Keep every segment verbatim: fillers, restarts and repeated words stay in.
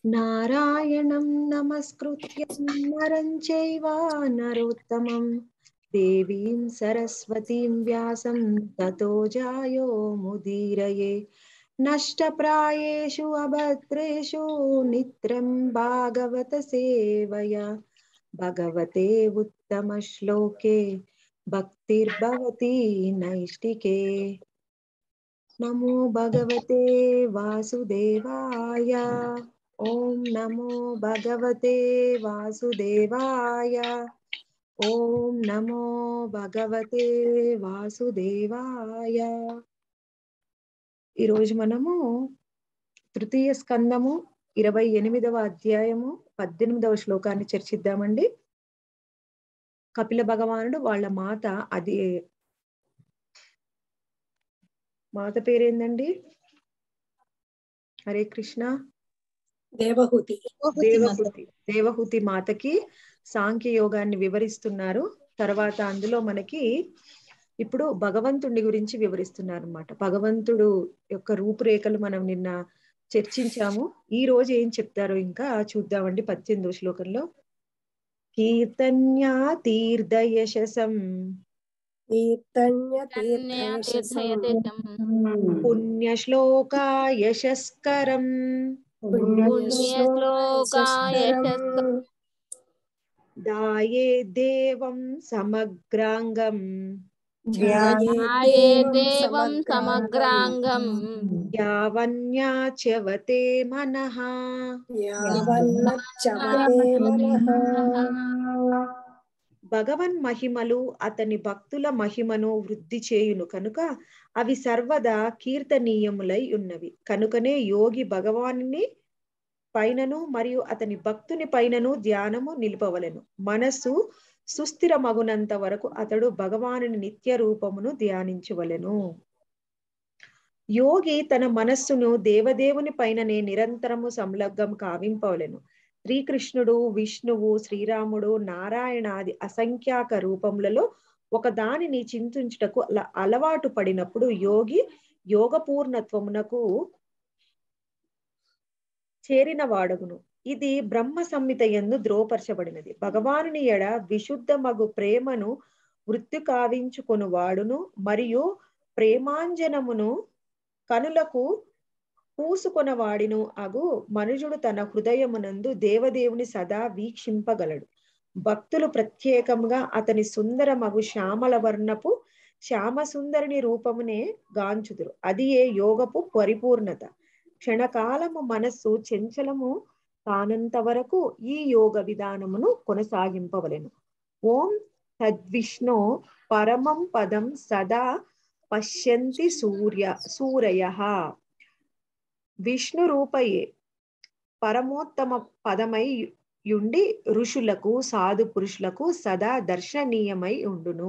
నారాయణం నమస్కృత్యం నరం చైవ నరోత్తమం దేవీం సరస్వతీం వ్యాసం తతో జాయో ముదీరయే నష్టప్రాయేషు అభద్రేషు నిత్యం భాగవత సేవయా భగవతే ఉత్తమ శ్లోకే భక్తిర్భవతి నైష్టికే. నమో భగవతే వాసుదేవాయ. ఓం నమో భగవతే వాసుదేవాయ. ఓం నమో భగవతే వాసుదేవాయ. ఈరోజు మనము తృతీయ స్కందము ఇరవై ఎనిమిదవ అధ్యాయము పద్దెనిమిదవ శ్లోకాన్ని చర్చిద్దామండి. కపిల భగవానుడు వాళ్ళ మాత, అది మాత పేరేందండి? హరే కృష్ణ. దేవహూతి. దేవహూతి దేవహూతి మాతకి సాంఖ్య యోగాన్ని వివరిస్తున్నారు. తర్వాత అందులో మనకి ఇప్పుడు భగవంతుడి గురించి వివరిస్తున్నారు అన్నమాట. భగవంతుడు యొక్క రూపురేఖలు మనం నిన్న చర్చించాము. ఈ రోజు ఏం చెప్తారో ఇంకా చూద్దామండి. పద్దెనిమిదో శ్లోకంలో కీర్తన్యా తీర్థయశసం పుణ్యశ్లోకా యశస్కరం దాయే దేవం సమగ్రాంగం సమగ్రాంగం యావన్యాచ్యవతే మనః. భగవన్ మహిమలు అతని భక్తుల మహిమను వృద్ధి చేయును కనుక అవి సర్వదా కీర్తనీయములై ఉన్నవి. కనుకనే యోగి భగవానుని పైనను మరియు అతని భక్తుని పైనను ధ్యానము నిలుపవలెను. మనస్సు సుస్థిరమగునంత వరకు అతడు భగవానుని నిత్య రూపమును ధ్యానించవలెను. యోగి తన మనస్సును దేవదేవుని పైననే నిరంతరము సంలగ్నం కావింపవలెను. శ్రీకృష్ణుడు, విష్ణువు, శ్రీరాముడు, నారాయణాది అసంఖ్యాక రూపములలో ఒక దానిని చింతించుటకు అలా అలవాటు పడినప్పుడు యోగి యోగ పూర్ణత్వమునకు చేరిన వాడగును. ఇది బ్రహ్మ సంహిత యందు ధ్రువపరచబడినది. భగవానుని ఎడ విశుద్ధ మగు ప్రేమను వృత్తి కావించుకొను వాడును మరియు ప్రేమాంజనమును కనులకు పూసుకొన వాడిను అగు మనుజుడు తన హృదయమునందు దేవదేవుని సదా వీక్షింపగలడు. భక్తులు ప్రత్యేకంగా అతని సుందర మగు శ్యామల వర్ణపు శ్యామ సుందరిని రూపమునే గాంచుదురు. అది ఏ యోగపు పరిపూర్ణత. క్షణకాలము మనస్సు చంచలము కానంత వరకు ఈ యోగ విధానమును కొనసాగింపవలెను. ఓం తద్విష్ణు పరమం పదం సదా పశ్యంతి సూర్య సూరయః. విష్ణు రూపయే పరమోత్తమ పదమై యుండి ఋషులకు సాధు పురుషులకు సదా దర్శనీయమై ఉండును.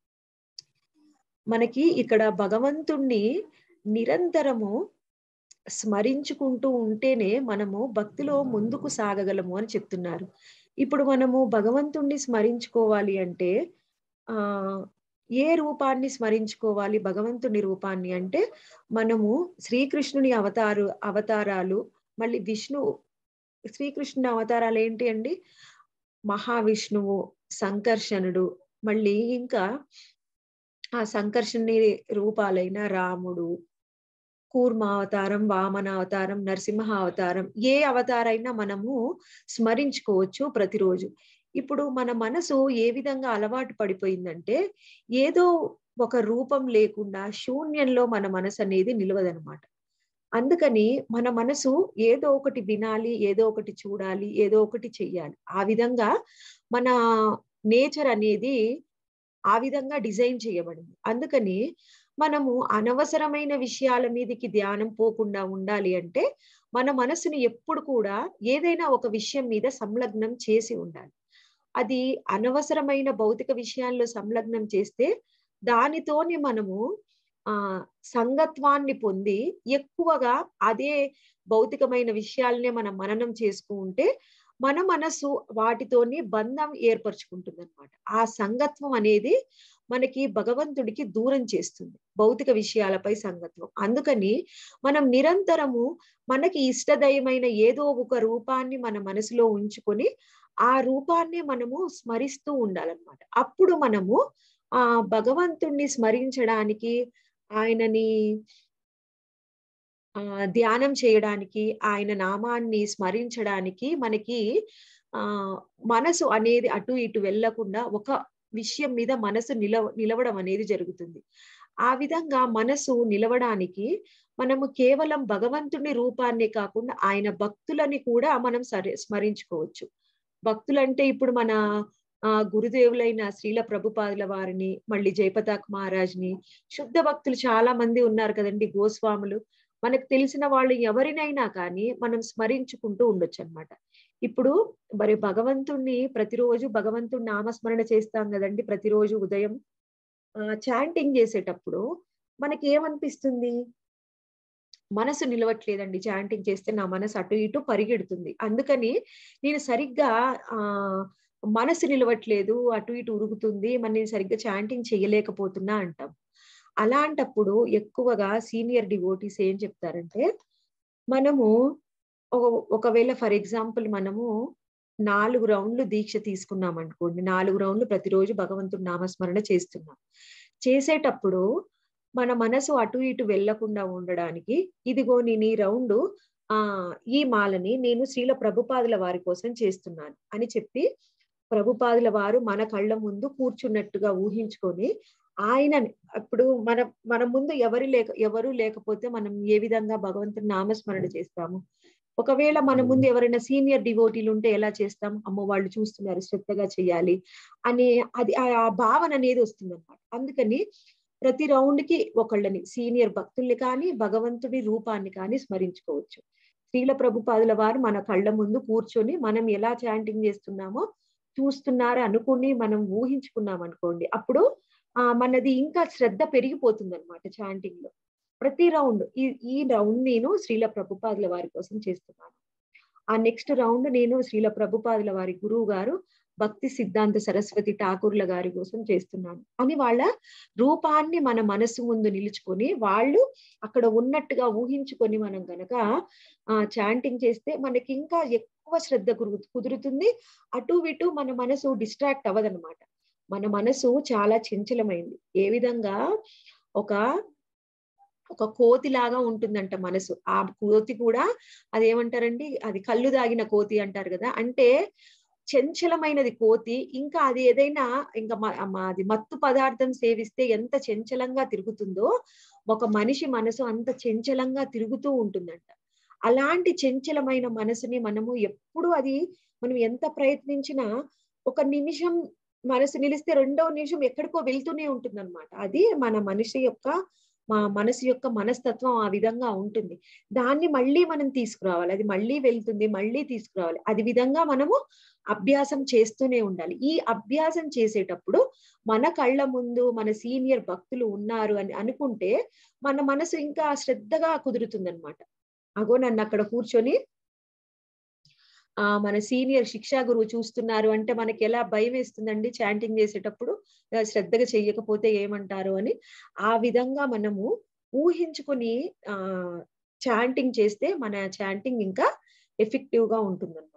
మనకి ఇక్కడ భగవంతుణ్ణి నిరంతరము స్మరించుకుంటూ ఉంటేనే మనము భక్తిలో ముందుకు సాగగలము అని చెప్తున్నారు. ఇప్పుడు మనము భగవంతుణ్ణి స్మరించుకోవాలి అంటే ఆ ఏ రూపాన్ని స్మరించుకోవాలి? భగవంతుని రూపాన్ని అంటే మనము శ్రీకృష్ణుని అవతారు అవతారాలు మళ్ళీ విష్ణు శ్రీకృష్ణుని అవతారాలు ఏంటి అండి? మహావిష్ణువు, సంకర్షణుడు, మళ్ళీ ఇంకా ఆ సంకర్షణి రూపాలైన రాముడు, కూర్మావతారం, వామన అవతారం, నరసింహ అవతారం, ఏ అవతారైనా మనము స్మరించుకోవచ్చు ప్రతిరోజు. ఇప్పుడు మన మనసు ఏ విధంగా అలవాటు పడిపోయిందంటే ఏదో ఒక రూపం లేకుండా శూన్యంలో మన మనసు అనేది నిలవదనమాట. అందుకని మన మనసు ఏదో ఒకటి వినాలి, ఏదో ఒకటి చూడాలి, ఏదో ఒకటి చెయ్యాలి. ఆ విధంగా మన నేచర్ అనేది ఆ విధంగా డిజైన్ చేయబడింది. అందుకని మనము అనవసరమైన విషయాల మీదకి ధ్యానం పోకుండా ఉండాలి అంటే మన మనసుని ఎప్పుడు కూడా ఏదైనా ఒక విషయం మీద సంలగ్నం చేసి ఉండాలి. అది అనవసరమైన భౌతిక విషయాల్లో సంలగ్నం చేస్తే దానితోనే మనము ఆ సంగత్వాన్ని పొంది ఎక్కువగా అదే భౌతికమైన విషయాలనే మనం మననం చేసుకుంటే మన మనసు వాటితోని బంధం ఏర్పరచుకుంటుంది అనమాట. ఆ సంగత్వం అనేది మనకి భగవంతుడికి దూరం చేస్తుంది, భౌతిక విషయాలపై సంగత్వం. అందుకని మనం నిరంతరము మనకి ఇష్టదైవమైన ఏదో ఒక రూపాన్ని మన మనసులో ఉంచుకొని ఆ రూపాన్ని మనము స్మరిస్తూ ఉండాలన్నమాట. అప్పుడు మనము ఆ భగవంతుణ్ణి స్మరించడానికి, ఆయనని ఆ ధ్యానం చేయడానికి, ఆయన నామాన్ని స్మరించడానికి మనకి ఆ మనసు అనేది అటు ఇటు వెళ్ళకుండా ఒక విషయం మీద మనసు నిలవ నిలవడం అనేది జరుగుతుంది. ఆ విధంగా మనసు నిలవడానికి మనము కేవలం భగవంతుని రూపాన్నే కాకుండా ఆయన భక్తులని కూడా మనం సరే స్మరించుకోవచ్చు. భక్తులంటే ఇప్పుడు మన ఆ గురుదేవులైన శ్రీల ప్రభుపాదుల వారిని, మళ్ళీ జయపతాక్ మహారాజ్‌ని, శుద్ధ భక్తులు చాలా మంది ఉన్నారు కదండీ! గోస్వాములు. మనకు తెలిసిన వాళ్ళు ఎవరినైనా కానీ మనం స్మరించుకుంటూ ఉండొచ్చనమాట. ఇప్పుడు మరి భగవంతుడిని ప్రతిరోజు భగవంతుడి నామస్మరణ చేస్తాం గదండీ! ప్రతిరోజు ఉదయం. ఆహ్, చాంటింగ్ చేసేటప్పుడు మనకేమనిపిస్తుంది? మనసు నిలవట్లేదండి. చాంటింగ్ చేస్తే నా మనసు అటు ఇటు పరిగెడుతుంది. అందుకని నేను సరిగ్గా ఆహ్, మనసు నిలవట్లేదు, అటు ఇటు ఉరుగుతుంది. మరి నేను సరిగ్గా చాంటింగ్ చేయలేకపోతున్నా అంటాం. అలాంటప్పుడు ఎక్కువగా సీనియర్ డివోటీస్ ఏం చెప్తారంటే, మనము ఒ ఒకవేళ ఫర్ ఎగ్జాంపుల్ మనము నాలుగు రౌండ్‌లు దీక్ష తీసుకున్నామనుకోండి. నాలుగు రౌండ్‌లు ప్రతిరోజు భగవంతుడి నామస్మరణ చేస్తున్నాం. చేసేటప్పుడు మన మనసు అటు ఇటు వెళ్ళకుండా ఉండడానికి, ఇదిగో నేను ఈ రౌండు ఆహ్, ఈ మాలని నేను శ్రీల ప్రభుపాదుల వారి కోసం చేస్తున్నాను అని చెప్పి, ప్రభుపాదుల వారు మన కళ్ళ ముందు కూర్చున్నట్టుగా ఊహించుకొని, ఆయనని ఇప్పుడు మన మన ముందు ఎవరు లేక ఎవరు లేకపోతే మనం ఏ విధంగా భగవంతుని నామస్మరణ చేస్తాము? ఒకవేళ మన ముందు ఎవరైనా సీనియర్ డివోటీలు ఉంటే ఎలా చేస్తాం? అమ్మో! వాళ్ళు చూస్తున్నారు, శ్రద్ధగా చేయాలి అనే అది ఆ ఆ భావన అనేది వస్తుందన్నమాట. అందుకని ప్రతి రౌండ్‌కి ఒకళ్ళని సీనియర్ భక్తుల్ని కానీ, భగవంతుడి రూపాన్ని కానీ స్మరించుకోవచ్చు. శ్రీల ప్రభుపాదుల వారు మన కళ్ళ ముందు కూర్చొని మనం ఎలా చాంటింగ్ చేస్తున్నామో చూస్తున్నారు అనుకుని మనం ఊహించుకున్నామనుకోండి. అప్పుడు ఆహ్, మనది ఇంకా శ్రద్ధ పెరిగిపోతుందన్నమాట చాంటింగ్‌లో. ప్రతి రౌండ్ ఈ ఈ రౌండ్ నేను శ్రీల ప్రభుపాదుల వారి కోసం చేస్తున్నాను. ఆ నెక్స్ట్ రౌండ్ నేను శ్రీల ప్రభుపాదుల వారి గురువు గారు భక్తి సిద్ధాంత సరస్వతి ఠాకూర్ల గారి కోసం చేస్తున్నాను అని వాళ్ళ రూపాన్ని మన మనసు ముందు నిలుచుకొని, వాళ్ళు అక్కడ ఉన్నట్టుగా ఊహించుకొని మనం గనక ఆహ్, చాంటింగ్ చేస్తే మనకి ఇంకా ఎక్కువ శ్రద్ధ కురుగు కుదురుతుంది. అటు ఇటు మన మనసు డిస్ట్రాక్ట్ అవ్వదనమాట. మన మనసు చాలా చంచలమైంది. ఏ విధంగా ఒక ఒక కోతిలాగా ఉంటుందంట మనసు. ఆ కోతి కూడా అదేమంటారండి, అది కళ్ళు దాగిన కోతి అంటారు గదా! అంటే చంచలమైనది కోతి. ఇంకా అది ఏదైనా ఇంకా మ మ అది మత్తు పదార్థం సేవిస్తే ఎంత చంచలంగా తిరుగుతుందో, ఒక మనిషి మనసు అంత చంచలంగా తిరుగుతూ ఉంటుందంట. అలాంటి చంచలమైన మనసుని మనము ఎప్పుడు అది మనం ఎంత ప్రయత్నించినా, ఒక నిమిషం మనసు నిలిస్తే రెండో నిమిషం ఎక్కడికో వెళ్తూనే ఉంటుందన్నమాట. అది మన మనిషి యొక్క మా మనసు యొక్క మనస్తత్వం ఆ విధంగా ఉంటుంది. దాన్ని మళ్ళీ మనం తీసుకురావాలి. అది మళ్ళీ వెళ్తుంది, మళ్ళీ తీసుకురావాలి. అది విధంగా మనము అభ్యాసం చేస్తూనే ఉండాలి. ఈ అభ్యాసం చేసేటప్పుడు మన కళ్ళ ముందు మన సీనియర్ భక్తులు ఉన్నారు అని అనుకుంటే, మన మనసు ఇంకా శ్రద్ధగా కుదురుతుందనమాట. అగో నన్నక్కడ కూర్చొని ఆహ్, మన సీనియర్ శిక్షా గురువు చూస్తున్నారు అంటే మనకెలా భయమేస్తుందండి చాంటింగ్ చేసేటప్పుడు. ఆహ్, శ్రద్ధగా చెయ్యకపోతే ఏమంటారో అని. ఆ విధంగా మనము ఊహించుకొని ఆహ్, చాంటింగ్ చేస్తే మన చాంటింగ్ ఇంకా ఎఫెక్టివ్‌గా ఉంటుందన్నమాట.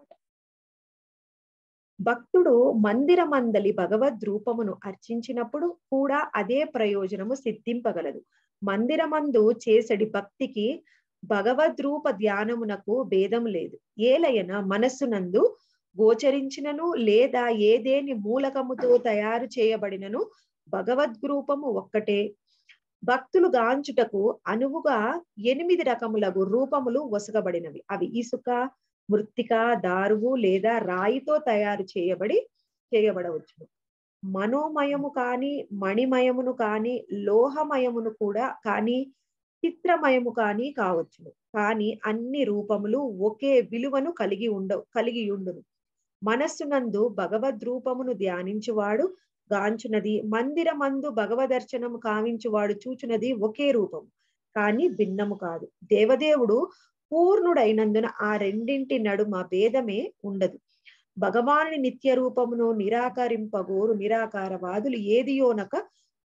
భక్తుడు మందిరమందలి భగవద్ రూపమును అర్చించినప్పుడు కూడా అదే ప్రయోజనము సిద్ధింపగలదు. మందిరమందు చేసెడి భక్తికి భగవద్రూప ధ్యానమునకు భేదము లేదు. ఏలయన మనస్సునందు గోచరించినను లేదా ఏదేని మూలకముతో తయారు చేయబడినను భగవద్రూపము ఒక్కటే. భక్తులు గాంచుటకు అనువుగా ఎనిమిది రకములగు రూపములు వసగబడినవి. అవి ఇసుక, మృత్తిక, దారువు లేదా రాయితో తయారు చేయబడి చేయబడవచ్చును. మనోమయము కాని, మణిమయమును కాని, లోహమయమును కూడా కానీ, చిత్రమయము కానీ కావచ్చును. కానీ అన్ని రూపములు ఒకే విలువను కలిగి ఉండ కలిగియుండును. మనస్సునందు భగవద్రూపమును ధ్యానించువాడు గాంచునది, మందిరమందు భగవదర్శనము కావించువాడు చూచునది ఒకే రూపము, కానీ భిన్నము కాదు. దేవదేవుడు పూర్ణుడైనందున ఆ రెండింటి నడుమ భేదమే ఉండదు. భగవానుని నిత్య రూపమును నిరాకరింపగోరు నిరాకారవాదులు ఏదియోనక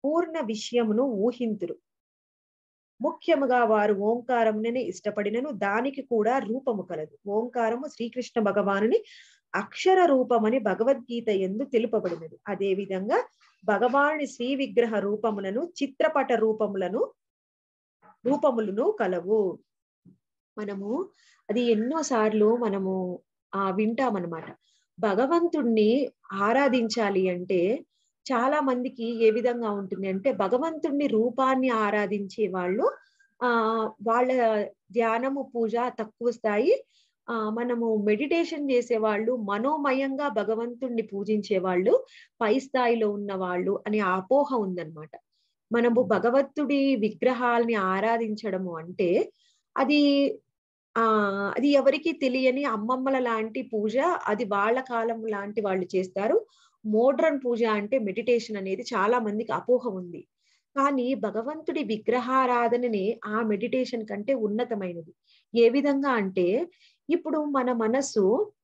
పూర్ణ విషయమును ఊహింతురు. ముఖ్యముగా వారు ఓంకారమునే ఇష్టపడినను దానికి కూడా రూపము కలదు. ఓంకారము శ్రీకృష్ణ భగవానుని అక్షర రూపమని భగవద్గీత యందు తెలుపబడినది. అదే విధంగా భగవానుని శ్రీ విగ్రహ రూపములను చిత్రపట రూపములను రూపములను కలవు. మనము అది ఎన్నో సార్లు మనము ఆ వింటామన్నమాట. భగవంతుణ్ణి ఆరాధించాలి అంటే చాలా మందికి ఏ విధంగా ఉంటుంది అంటే, భగవంతుణ్ణి రూపాన్ని ఆరాధించే వాళ్ళు ఆ వాళ్ళ ధ్యానము పూజ తక్కువ స్థాయి. ఆ మనము మెడిటేషన్ చేసే వాళ్ళు, మనోమయంగా భగవంతుణ్ణి పూజించే వాళ్ళు పై స్థాయిలో ఉన్న వాళ్ళు అనే అపోహ ఉందన్నమాట. మనము భగవంతుడి విగ్రహాల్ని ఆరాధించడము అంటే అది ఆ అది ఎవరికీ తెలియని అమ్మమ్మల లాంటి పూజ. అది వాళ్ళ కాలం లాంటి వాళ్ళు చేస్తారు. మోడ్రన్ పూజ అంటే మెడిటేషన్ అనేది చాలా మందికి అపోహ ఉంది. కానీ భగవంతుడి విగ్రహారాధననే ఆ మెడిటేషన్ కంటే ఉన్నతమైనది. ఏ విధంగా అంటే, ఇప్పుడు మన మనస్సు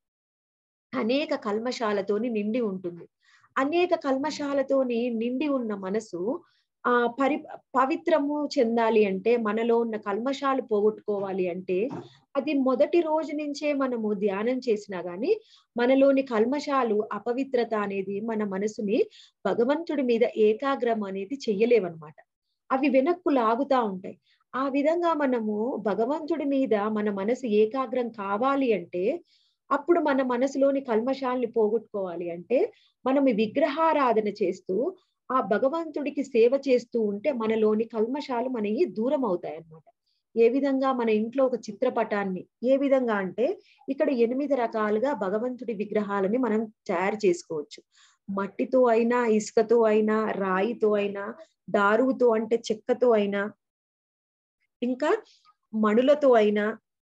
అనేక కల్మషాలతోని నిండి ఉంటుంది. అనేక కల్మషాలతోని నిండి ఉన్న మనసు ఆ పరి పవిత్రము చెందాలి అంటే, మనలో ఉన్న కల్మషాలు పోగొట్టుకోవాలి అంటే, అది మొదటి రోజు నుంచే మనము ధ్యానం చేసినా గాని మనలోని కల్మషాలు, అపవిత్రత అనేది మన మనసుని భగవంతుడి మీద ఏకాగ్రం అనేది చెయ్యలేవన్నమాట. అవి వెనక్కు లాగుతా ఉంటాయి. ఆ విధంగా మనము భగవంతుడి మీద మన మనసు ఏకాగ్రం కావాలి అంటే, అప్పుడు మన మనసులోని కల్మషాల్ని పోగొట్టుకోవాలి అంటే, మనం ఈ విగ్రహారాధన చేస్తూ ఆ భగవంతుడికి సేవ చేస్తూ ఉంటే మనలోని కల్మషాలు మనయి దూరం అవుతాయన్నమాట. ఏ విధంగా మన ఇంట్లో ఒక చిత్రపటాన్ని ఏ విధంగా అంటే, ఇక్కడ ఎనిమిది రకాలుగా భగవంతుడి విగ్రహాలని మనం తయారు చేసుకోవచ్చు. మట్టితో అయినా, ఇసుకతో అయినా, రాయితో అయినా, దారువుతో అంటే చెక్కతో అయినా, ఇంకా మణులతో అయినా,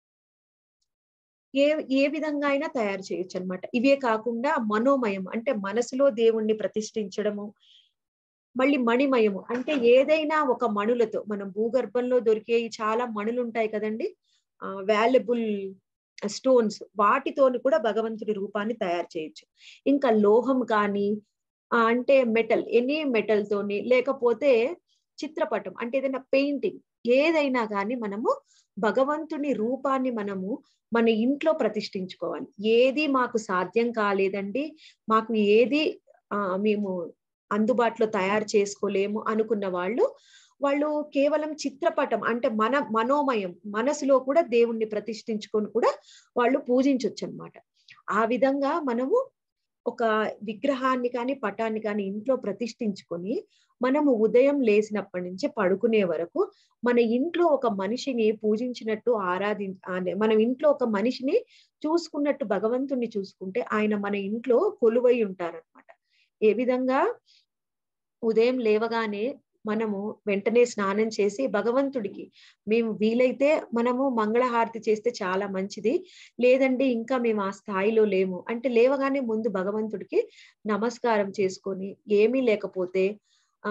ఏ ఏ విధంగా అయినా తయారు చేయొచ్చు అన్నమాట. ఇవే కాకుండా మనోమయం అంటే మనసులో దేవుణ్ణి ప్రతిష్ఠించడము, మళ్ళీ మణిమయము అంటే ఏదైనా ఒక మణులతో, మనం భూగర్భంలో దొరికే చాలా మణులు ఉంటాయి కదండి, ఆ వాల్యుబుల్ స్టోన్స్, వాటితోని కూడా భగవంతుడి రూపాన్ని తయారు చేయొచ్చు. ఇంకా లోహం కానీ ఆ అంటే మెటల్, ఎనీ మెటల్ తోని, లేకపోతే చిత్రపటం అంటే ఏదైనా పెయింటింగ్, ఏదైనా కానీ మనము భగవంతుని రూపాన్ని మనము మన ఇంట్లో ప్రతిష్ఠించుకోవాలి. ఏది మాకు సాధ్యం కాలేదండి, మాకు ఏది ఆ మేము అందుబాటులో తయారు చేసుకోలేము అనుకున్న వాళ్ళు, వాళ్ళు కేవలం చిత్రపటం అంటే మన మనోమయం మనసులో కూడా దేవుణ్ణి ప్రతిష్ఠించుకొని కూడా వాళ్ళు పూజించొచ్చు అన్నమాట. ఆ విధంగా మనము ఒక విగ్రహాన్ని కానీ, పటాన్ని కానీ ఇంట్లో ప్రతిష్ఠించుకొని, మనము ఉదయం లేసినప్పటి నుంచి పడుకునే వరకు మన ఇంట్లో ఒక మనిషిని పూజించినట్టు ఆరాధి అనే మనం ఇంట్లో ఒక మనిషిని చూసుకున్నట్టు భగవంతుణ్ణి చూసుకుంటే ఆయన మన ఇంట్లో కొలువై ఉంటారన్నమాట. ఏ విధంగా ఉదయం లేవగానే మనము వెంటనే స్నానం చేసి భగవంతుడికి మేము వీలైతే మనము మంగళహారతి చేస్తే చాలా మంచిది. లేదండి ఇంకా మేము ఆ స్థాయిలో లేము అంటే, లేవగానే ముందు భగవంతుడికి నమస్కారం చేసుకొని, ఏమీ లేకపోతే ఆ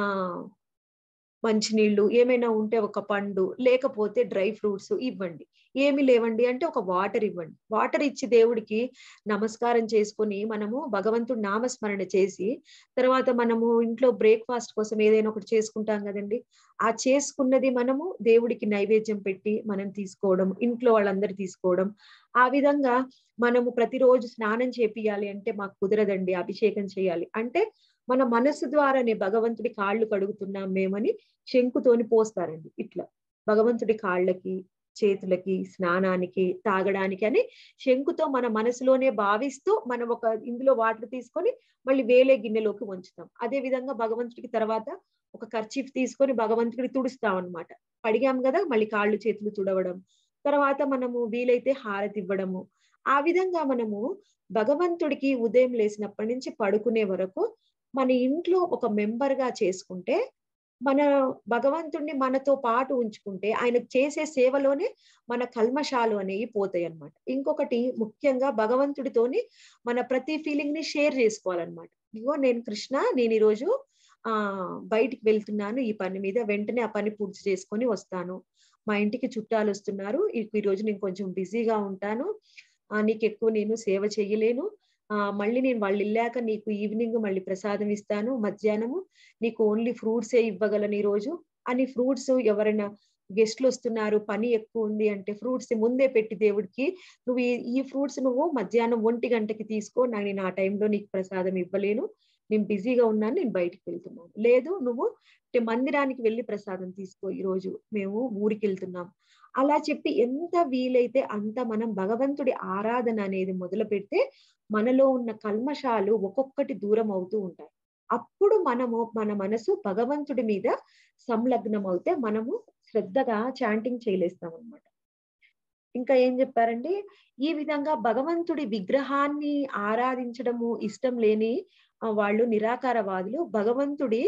మంచినీళ్ళు ఏమైనా ఉంటే ఒక పండు, లేకపోతే డ్రై ఫ్రూట్స్ ఇవ్వండి. ఏమి లేవండి అంటే ఒక వాటర్ ఇవ్వండి. వాటర్ ఇచ్చి దేవుడికి నమస్కారం చేసుకొని మనము భగవంతుడి నామస్మరణ చేసి, తర్వాత మనము ఇంట్లో బ్రేక్‌ఫాస్ట్ కోసం ఏదైనా ఒకటి చేసుకుంటాం గదండీ! ఆ చేసుకున్నది మనము దేవుడికి నైవేద్యం పెట్టి మనం తీసుకోవడం, ఇంట్లో వాళ్ళందరూ తీసుకోవడం. ఆ విధంగా మనము ప్రతిరోజు స్నానం చేపియాలి అంటే మాకు కుదరదండి, అభిషేకం చేయాలి అంటే మన మనస్సు ద్వారానే భగవంతుడి కాళ్ళు కడుగుతున్నాం మేమని శంకుతోని పోస్తారండి. ఇట్లా భగవంతుడి కాళ్ళకి, చేతులకి, స్నానానికి, తాగడానికి అని శంకుతో మన మనసులోనే భావిస్తూ మనం ఒక ఇందులో వాటర్ తీసుకొని మళ్ళీ వేలే గిన్నెలోకి వంచుతాం. అదే విధంగా భగవంతుడికి తర్వాత ఒక కర్చీఫ్ తీసుకొని భగవంతుడికి తుడుస్తాం అన్నమాట. కడిగాం గదా! మళ్ళీ కాళ్ళు, చేతులు తుడవడం. తర్వాత మనము వీలైతే హారతి ఇవ్వడము. ఆ విధంగా మనము భగవంతుడికి ఉదయం లేసినప్పటి నుంచి పడుకునే వరకు మన ఇంట్లో ఒక మెంబర్‌గా చేసుకుంటే, మన భగవంతుడిని మనతో పాటు ఉంచుకుంటే, ఆయన చేసే సేవలోనే మన కల్మషాలు అనేవి పోతాయన్నమాట. ఇంకొకటి ముఖ్యంగా భగవంతుడితోని మన ప్రతి ఫీలింగ్‌ని షేర్ చేసుకోవాలన్నమాట. ఇగో నేను కృష్ణ, నేను ఈరోజు ఆహ్, బయటికి వెళ్తున్నాను ఈ పని మీద. వెంటనే ఆ పని పూర్తి చేసుకొని వస్తాను. మా ఇంటికి చుట్టాలొస్తున్నారు. ఈ ఈరోజు నేను కొంచెం బిజీగా ఉంటాను. ఆహ్, నీకెక్కువ నేను సేవ చెయ్యలేను. ఆ మళ్ళీ నేను వాళ్ళు వెళ్ళాక నీకు ఈవినింగ్ మళ్ళీ ప్రసాదం ఇస్తాను, మధ్యాహ్నము నీకు ఓన్లీ ఫ్రూట్సే ఇవ్వగలను ఈ రోజు అని ఫ్రూట్స్ ఎవరైనా గెస్ట్లు వస్తున్నారు, పని ఎక్కువ ఉంది అంటే ఫ్రూట్స్ ముందే పెట్టి దేవుడికి నువ్వు ఈ ఈ ఫ్రూట్స్ నువ్వు మధ్యాహ్నం ఒంటి గంటకి తీసుకో, నా- నేను ఆ టైంలో నీకు ప్రసాదం ఇవ్వలేను, నేను బిజీగా ఉన్నాను, నేను బయటికి వెళ్తున్నాను. లేదు నువ్వు అంటే మందిరానికి వెళ్ళి ప్రసాదం తీసుకో, ఈ రోజు మేము ఊరికి వెళ్తున్నాం. అలా చెప్పి ఎంత వీలైతే అంత మనం భగవంతుడి ఆరాధన అనేది మొదలు పెడితే మనలో ఉన్న కల్మషాలు ఒక్కొక్కటి దూరం అవుతూ ఉంటాయి. అప్పుడు మనము మన మనసు భగవంతుడి మీద సంలగ్నం అవుతే మనము శ్రద్ధగా చాంటింగ్ చేయలేస్తాం అన్నమాట. ఇంకా ఏం చెప్పారండి, ఈ విధంగా భగవంతుడి విగ్రహాన్ని ఆరాధించడము ఇష్టం లేని ఆ, వాళ్ళు నిరాకారవాదులు భగవంతుడి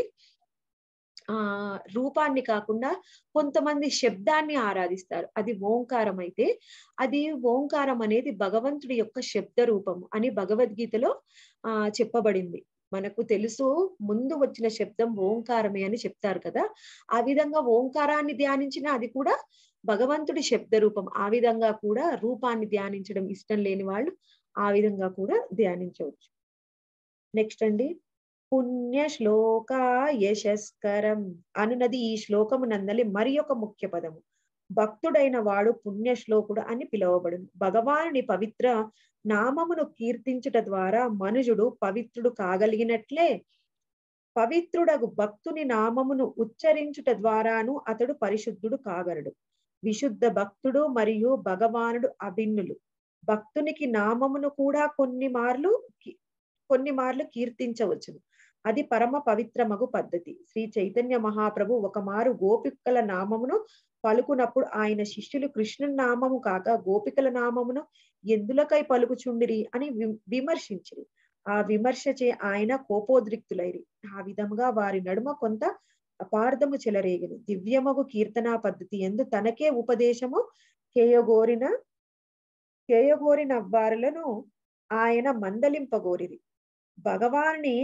ఆ రూపాన్ని కాకుండా కొంతమంది శబ్దాన్ని ఆరాధిస్తారు. అది ఓంకారం అయితే అది ఓంకారం అనేది భగవంతుడి యొక్క శబ్ద రూపము అని భగవద్గీతలో ఆ చెప్పబడింది. మనకు తెలుసు ముందు వచ్చిన శబ్దం ఓంకారమే అని చెప్తారు కదా. ఆ విధంగా ఓంకారాన్ని ధ్యానించిన అది కూడా భగవంతుడి శబ్ద రూపం. ఆ విధంగా కూడా రూపాన్ని ధ్యానించడం ఇష్టం లేని వాళ్ళు ఆ విధంగా కూడా ధ్యానించవచ్చు. నెక్స్ట్ అండి, పుణ్య శ్లోక యశస్కరం అనునది ఈ శ్లోకము నందలి మరి ఒక ముఖ్య పదము. భక్తుడైన వాడు పుణ్య శ్లోకుడు అని పిలువబడును. భగవానుని పవిత్ర నామమును కీర్తించుట ద్వారా మనుజుడు పవిత్రుడు కాగలిగినట్లే పవిత్రుడగు భక్తుని నామమును ఉచ్చరించుట ద్వారాను అతడు పరిశుద్ధుడు కాగలడు. విశుద్ధ భక్తుడు మరియు భగవానుడు అభిన్నులు. భక్తునికి నామమును కూడా కొన్ని మార్లు కి- కొన్ని మార్లు కీర్తించవచ్చును. అది పరమ పవిత్రమగు పద్ధతి. శ్రీ చైతన్య మహాప్రభు ఒక మారు గోపికల నామమును పలుకునప్పుడు ఆయన శిష్యులు కృష్ణుని నామము కాక గోపికల నామమును ఎందులకై పలుకుచుండిరి అని వి- విమర్శించిరి. ఆ విమర్శచే ఆయన కోపోద్రిక్తులైరి. ఆ విధముగా వారి నడుమ కొంత అపార్థము చెలరేగిన దివ్యమగు కీర్తనా పద్ధతి ఎందు తనకే ఉపదేశము చేయగోరిన చేయగోరిన వారులను ఆయన మందలింపగోరిరి. భగవాన్ని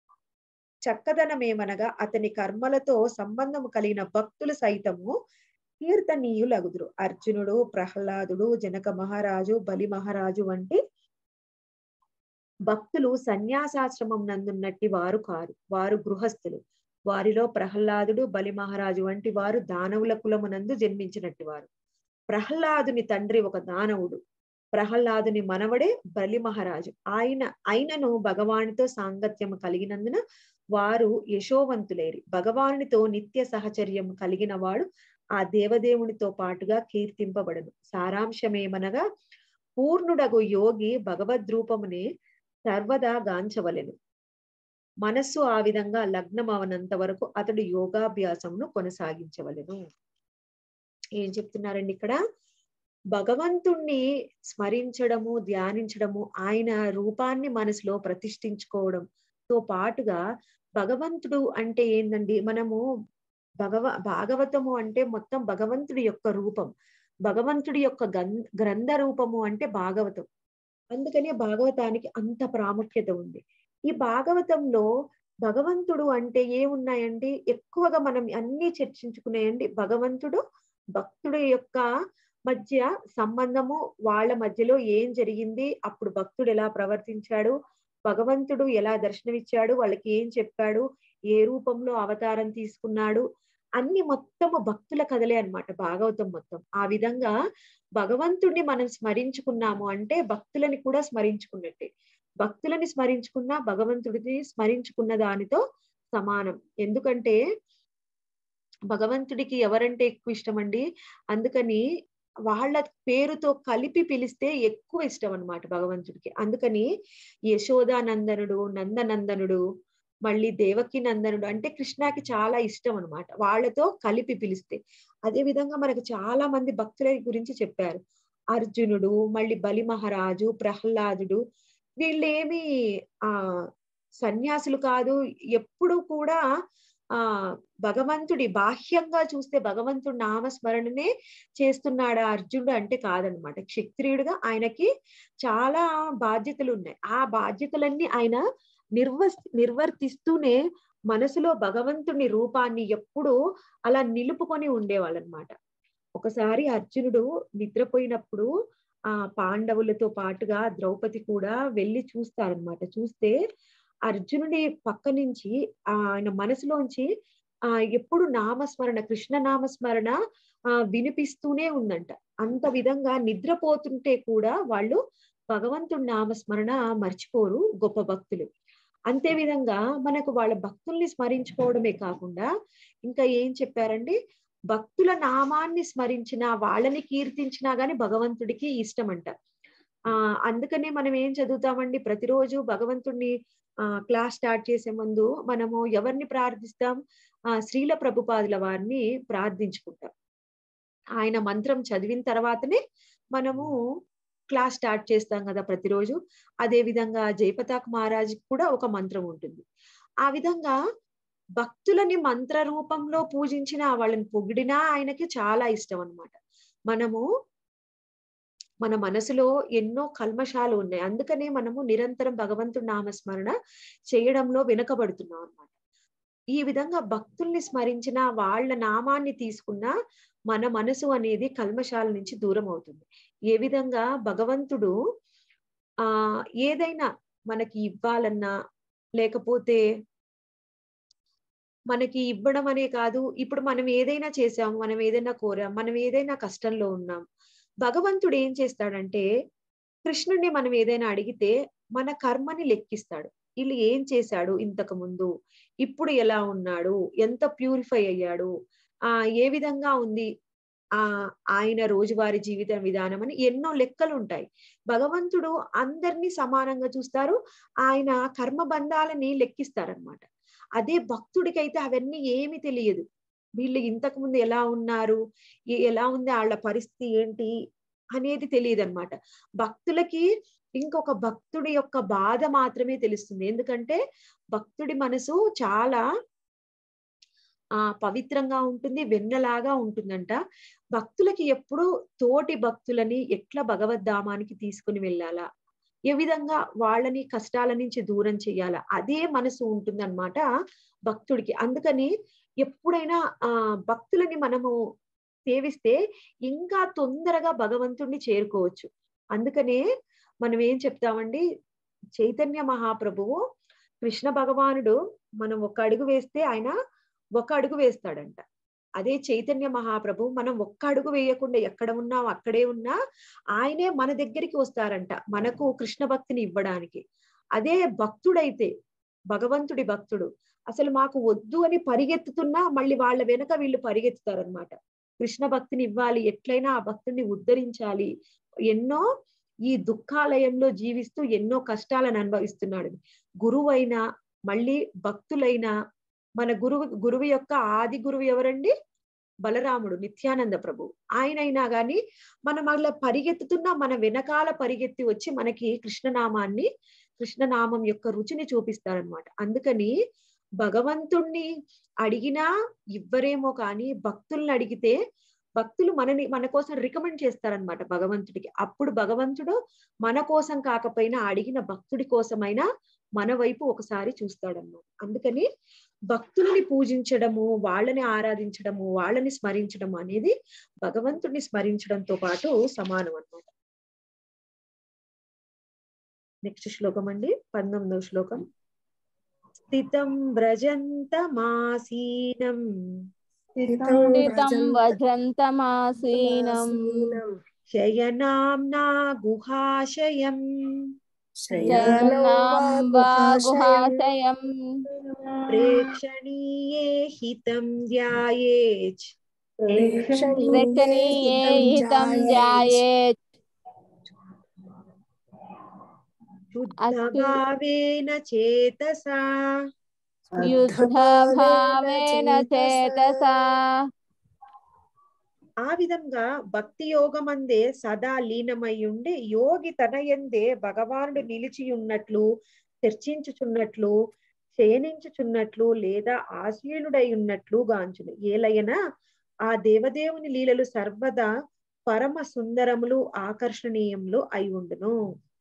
చక్కదనమేమనగా అతని కర్మలతో సంబంధము కలిగిన భక్తులు సైతము కీర్తనీయులగుదురు. అర్జునుడు, ప్రహ్లాదుడు, జనక మహారాజు, బలి మహారాజు వంటి భక్తులు సన్యాసాశ్రమం నందున్నట్టి వారు కారు, వారు గృహస్థులు. వారిలో ప్రహ్లాదుడు, బలి మహారాజు వంటి వారు దానవుల కులమునందు జన్మించినట్టి వారు. ప్రహ్లాదుని తండ్రి ఒక దానవుడు. ప్రహ్లాదుని మనవడే బలి మహారాజు. ఆయన అయినను భగవానుతో సాంగత్యము కలిగినందున వారు యశోవంతులేరి. భగవానునితో నిత్య సహచర్యం కలిగిన వాడు ఆ దేవదేవునితో పాటుగా కీర్తింపబడను. సారాంశమేమనగా పూర్ణుడగు యోగి భగవద్రూపమునే సర్వదా గాంచవలెను. మనస్సు ఆ విధంగా లగ్నమవనంత వరకు అతడు యోగాభ్యాసమును కొనసాగించవలెను. ఏం చెప్తున్నారండి ఇక్కడ? భగవంతుణ్ణి స్మరించడము, ధ్యానించడము, ఆయన రూపాన్ని మనసులో ప్రతిష్ఠించుకోవడంతో పాటుగా భగవంతుడు అంటే ఏందండి, మనము భగవ భాగవతము అంటే మొత్తం భగవంతుడి యొక్క రూపం. భగవంతుడి యొక్క గం గ్రంథ రూపము అంటే భాగవతం. అందుకనే భాగవతానికి అంత ప్రాముఖ్యత ఉంది. ఈ భాగవతంలో భగవంతుడు అంటే ఏమున్నాయండి? ఎక్కువగా మనం అన్ని చర్చించుకునేయండి. భగవంతుడు భక్తుడి యొక్క మధ్య సంబంధము, వాళ్ళ మధ్యలో ఏం జరిగింది, అప్పుడు భక్తుడు ఎలా ప్రవర్తించాడు, భగవంతుడు ఎలా దర్శనమిచ్చాడు, వాళ్ళకి ఏం చెప్పాడు, ఏ రూపంలో అవతారం తీసుకున్నాడు, అన్ని మొత్తము భక్తుల కథలే అన్నమాట భాగవతం మొత్తం. ఆ విధంగా భగవంతుడిని మనం స్మరించుకున్నాము అంటే భక్తులని కూడా స్మరించుకున్నట్టే. భక్తులని స్మరించుకున్న భగవంతుడిని స్మరించుకున్న దానితో సమానం. ఎందుకంటే భగవంతుడికి ఎవరంటే ఎక్కువ ఇష్టం అండి, అందుకని వాళ్ళ పేరుతో కలిపి పిలిస్తే ఎక్కువ ఇష్టం అన్నమాట భగవంతుడికి. అందుకని యశోదానందనుడు, నందనందనుడు, మళ్ళీ దేవకి నందనుడు అంటే కృష్ణకి చాలా ఇష్టం అన్నమాట, వాళ్ళతో కలిపి పిలిస్తే. అదే విధంగా మనకు చాలా మంది భక్తుల గురించి చెప్పారు. అర్జునుడు, మళ్ళీ బలి మహారాజు, ప్రహ్లాదుడు, వీళ్ళేమి ఆ సన్యాసులు కాదు. ఎప్పుడు కూడా ఆ భగవంతుడి బాహ్యంగా చూస్తే భగవంతుడి నామస్మరణనే చేస్తున్నాడా అర్జునుడు అంటే కాదనమాట. క్షత్రియుడిగా ఆయనకి చాలా బాధ్యతలు ఉన్నాయి. ఆ బాధ్యతలన్నీ ఆయన నిర్వ నిర్వర్తిస్తూనే మనసులో భగవంతుని రూపాన్ని ఎప్పుడూ అలా నిలుపుకొని ఉండేవాళ్ళనమాట. ఒకసారి అర్జునుడు నిద్రపోయినప్పుడు ఆ పాండవులతో పాటుగా ద్రౌపది కూడా వెళ్ళి చూస్తారనమాట. చూస్తే అర్జునుడి పక్క నుంచి ఆయన మనసులోంచి ఆ ఎప్పుడు నామస్మరణ, కృష్ణ నామస్మరణ ఆ వినిపిస్తూనే ఉందంట. అంత విధంగా నిద్రపోతుంటే కూడా వాళ్ళు భగవంతుడి నామస్మరణ మర్చిపోరు గొప్ప భక్తులు. అంతే విధంగా మనకు వాళ్ళ భక్తుల్ని స్మరించుకోవడమే కాకుండా ఇంకా ఏం చెప్పారండి, భక్తుల నామాన్ని స్మరించిన వాళ్ళని కీర్తించినా గాని భగవంతుడికి ఇష్టమంట. ఆ అందుకనే మనం ఏం చదువుతామండి ప్రతిరోజు భగవంతుడిని ఆ క్లాస్ స్టార్ట్ చేసే ముందు మనము ఎవరిని ప్రార్థిస్తాం? ఆ శ్రీల ప్రభుపాదుల వారిని ప్రార్థించుకుంటాం. ఆయన మంత్రం చదివిన తర్వాతనే మనము క్లాస్ స్టార్ట్ చేస్తాం కదా ప్రతిరోజు. అదే విధంగా జయపతాక్ మహారాజ్‌కి కూడా ఒక మంత్రం ఉంటుంది. ఆ విధంగా భక్తులని మంత్ర రూపంలో పూజించిన వాళ్ళని పొగిడినా ఆయనకి చాలా ఇష్టం అన్నమాట. మనము మన మనసులో ఎన్నో కల్మషాలు ఉన్నాయి. అందుకనే మనము నిరంతరం భగవంతుడి నామస్మరణ చేయడంలో వెనుకబడుతున్నాం అన్నమాట. ఈ విధంగా భక్తుల్ని స్మరించిన వాళ్ళ నామాన్ని తీసుకున్న మన మనసు అనేది కల్మషాల నుంచి దూరం అవుతుంది. ఏ విధంగా భగవంతుడు ఆహ్, ఏదైనా మనకి ఇవ్వాలన్నా, లేకపోతే మనకి ఇవ్వడం అనే కాదు, ఇప్పుడు మనం ఏదైనా చేసాం, మనం ఏదైనా కోరాం, మనం ఏదైనా కష్టంలో ఉన్నాం. భగవంతుడు ఏం చేస్తాడంటే, కృష్ణుడిని మనం ఏదైనా అడిగితే మన కర్మని లెక్కిస్తాడు. ఈళ్ళు ఏం చేశాడు ఇంతకు ముందు? ఇప్పుడు ఎలా ఉన్నాడు? ఎంత ప్యూరిఫై అయ్యాడు? ఆహ్, ఏ విధంగా ఉంది ఆహ్, ఆయన రోజువారీ జీవిత విధానం అని ఎన్నో లెక్కలుంటాయి. భగవంతుడు అందరిని సమానంగా చూస్తారు. ఆయన కర్మ బంధాలని లెక్కిస్తారనమాట. అదే భక్తుడికైతే అవన్నీ ఏమి తెలియదు. వీళ్ళు ఇంతకు ముందు ఎలా ఉన్నారు? ఎ ఎలా ఉంది ఆళ్ళ పరిస్థితి ఏంటి? అనేది తెలీదనమాట. భక్తులకి ఇంకొక భక్తుడి యొక్క బాధ మాత్రమే తెలుస్తుంది. ఎందుకంటే భక్తుడి మనసు చాలా ఆహ్, పవిత్రంగా ఉంటుంది. వెన్నలాగా ఉంటుందంట. భక్తులకి ఎప్పుడూ తోటి భక్తులని ఎట్లా భగవద్ధామానికి తీసుకొని వెళ్ళాలా? ఏ విధంగా వాళ్ళని కష్టాల నుంచి దూరం చెయ్యాలా? అదే మనసు ఉంటుందన్నమాట భక్తుడికి. అందుకని ఎప్పుడైనా ఆహ్, భక్తులని మనము సేవిస్తే ఇంకా తొందరగా భగవంతుడిని చేరుకోవచ్చు. అందుకనే మనం ఏం చెప్తామండి, చైతన్య మహాప్రభువు కృష్ణ భగవానుడు మనం ఒక అడుగు వేస్తే ఆయన ఒక అడుగు వేస్తాడంట. అదే చైతన్య మహాప్రభు మనం ఒక్క అడుగు వేయకుండా ఎక్కడ ఉన్నాం అక్కడే ఉన్నా ఆయనే మన దగ్గరికి వస్తారంట. మనకు కృష్ణ భక్తిని ఇవ్వడానికి. అదే భక్తుడైతే భగవంతుడి భక్తుడు అసలు మాకు వద్దు అని పరిగెత్తుతున్నా మళ్ళీ వాళ్ళ వెనక వీళ్ళు పరిగెత్తుతారనమాట. కృష్ణ భక్తిని ఇవ్వాలి. ఎట్లైనా ఆ భక్తుడిని ఉద్ధరించాలి. ఎన్నో ఈ దుఃఖాలయంలో జీవిస్తూ ఎన్నో కష్టాలను అనుభవిస్తున్నాడు. గురువైనా, మళ్ళీ భక్తులైనా మన గురువు గురువు యొక్క ఆది గురువు ఎవరండి? బలరాముడు, నిత్యానంద ప్రభు. ఆయనైనా గాని మనం అలా పరిగెత్తుతున్నా మన వెనకాల పరిగెత్తి వచ్చి మనకి కృష్ణనామాన్ని, కృష్ణనామం యొక్క రుచిని చూపిస్తారనమాట. అందుకని భగవంతుణ్ణి అడిగినా ఇవ్వరేమో కానీ భక్తుల్ని అడిగితే భక్తులు మనని మన కోసం రికమెండ్ చేస్తారనమాట భగవంతుడికి. అప్పుడు భగవంతుడు మన కోసం కాకపోయినా అడిగిన భక్తుడి కోసమైనా మన వైపు ఒకసారి చూస్తాడన్నమాట. అందుకని భక్తుల్ని పూజించడము, వాళ్ళని ఆరాధించడము, వాళ్ళని స్మరించడం అనేది భగవంతుడిని స్మరించడంతో పాటు సమానం అన్నమాట. నెక్స్ట్ శ్లోకం అండి, పంతొమ్మిదవ శ్లోకం. స్థితం వ్రజంతమాసీనం స్థితం వ్రజంతమాసీనం శయనాంనా గుహాశయం శయనం వా గుహాశయం ప్రేక్షణీయే హితం ధ్యాయేత్ ప్రేక్షణీయే హితం ధ్యాయేత్ శుద్ధభావేన చేతసా యుద్ధభావేన చేతసా. ఆ విధంగా భక్తి యోగమందే సదా లీనమై ఉండి యోగి తనయందే భగవానుడు నిలిచి ఉన్నట్లు, చర్చించుచున్నట్లు, శయనించుచున్నట్లు లేదా ఆశీనుడై ఉన్నట్లు గాంచును. ఏలయన ఆ దేవదేవుని లీలలు సర్వదా పరమ సుందరములు, ఆకర్షణీయములు అయి ఉండును.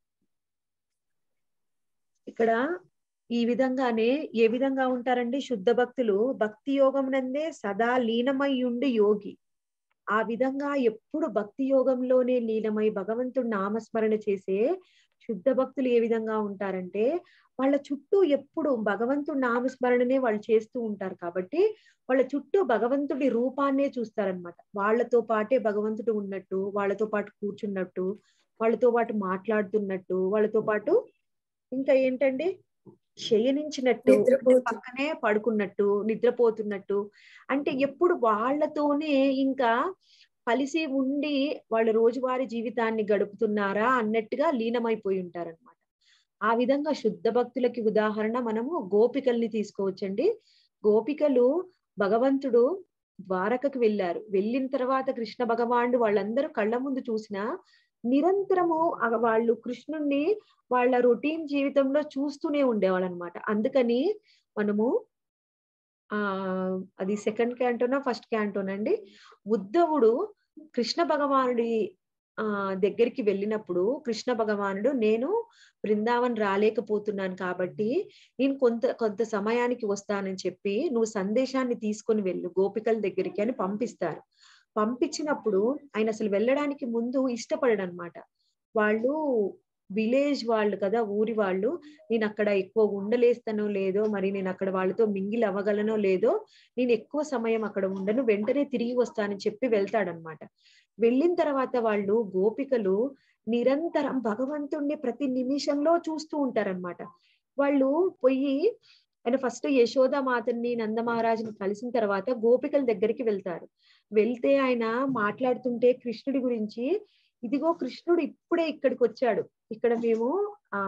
ఇక్కడ ఈ విధంగానే ఏ విధంగా ఉంటారండి శుద్ధ భక్తులు? భక్తి యోగమునందే సదా లీనమై ఉండి యోగి ఆ విధంగా ఎప్పుడు భక్తి యోగంలోనే లీనమై భగవంతుడి నామస్మరణ చేసే శుద్ధ భక్తులు ఏ విధంగా ఉంటారంటే వాళ్ళ చుట్టూ ఎప్పుడు భగవంతుడి నామస్మరణనే వాళ్ళు చేస్తూ ఉంటారు కాబట్టి వాళ్ళ చుట్టూ భగవంతుడి రూపాన్నే చూస్తారనమాట. వాళ్ళతో పాటే భగవంతుడు ఉన్నట్టు, వాళ్ళతో పాటు కూర్చున్నట్టు, వాళ్ళతో పాటు మాట్లాడుతున్నట్టు, వాళ్ళతో పాటు ఇంకా ఏంటండి శయనించినట్టు, పక్కనే పడుకున్నట్టు, నిద్రపోతున్నట్టు, అంటే ఎప్పుడు వాళ్ళతోనే ఇంకా కలిసి ఉండి వాళ్ళ రోజువారీ జీవితాన్ని గడుపుతున్నారా అన్నట్టుగా లీనమైపోయి ఉంటారనమాట. ఆ విధంగా శుద్ధ భక్తులకి ఉదాహరణ మనము గోపికల్ని తీసుకోవచ్చండి. గోపికలు భగవంతుడు ద్వారకకు వెళ్ళారు. వెళ్ళిన తర్వాత కృష్ణ భగవానుడు వాళ్ళందరూ కళ్ళ ముందు చూసినా నిరంతరము వాళ్ళు కృష్ణుణ్ణి వాళ్ళ రొటీన్ జీవితంలో చూస్తూనే ఉండేవాళ్ళు అనమాట. అందుకని మనము ఆ అది సెకండ్ క్యాంటోనా ఫస్ట్ క్యాంటోనండి, ఉద్ధవుడు కృష్ణ భగవానుడి ఆ దగ్గరికి వెళ్ళినప్పుడు కృష్ణ భగవానుడు నేను బృందావన్ రాలేకపోతున్నాను కాబట్టి నేను కొంత కొంత సమయానికి వస్తానని చెప్పి నువ్వు సందేశాన్ని తీసుకొని వెళ్ళు గోపికల దగ్గరికి అని పంపిస్తారు. పంపించినప్పుడు ఆయన అసలు వెళ్ళడానికి ముందు ఇష్టపడడు అనమాట. వాళ్ళు విలేజ్ వాళ్ళు కదా, ఊరి వాళ్ళు, నేను అక్కడ ఎక్కువ ఉండలేస్తానో లేదో, మరి నేను అక్కడ వాళ్ళతో మింగిల్ అవ్వగలనో లేదో, నేను ఎక్కువ సమయం అక్కడ ఉండను, వెంటనే తిరిగి వస్తానని చెప్పి వెళ్తాడనమాట. వెళ్ళిన తర్వాత వాళ్ళు గోపికలు నిరంతరం భగవంతుణ్ణి ప్రతి నిమిషంలో చూస్తూ ఉంటారనమాట. వాళ్ళు పోయి ఆయన ఫస్ట్ యశోద మాతని నందమహారాజుని కలిసిన తర్వాత గోపికల దగ్గరికి వెళ్తారు. వెళ్తే ఆయన మాట్లాడుతుంటే కృష్ణుడి గురించి, ఇదిగో కృష్ణుడు ఇప్పుడే ఇక్కడికి వచ్చాడు, ఇక్కడ మేము ఆ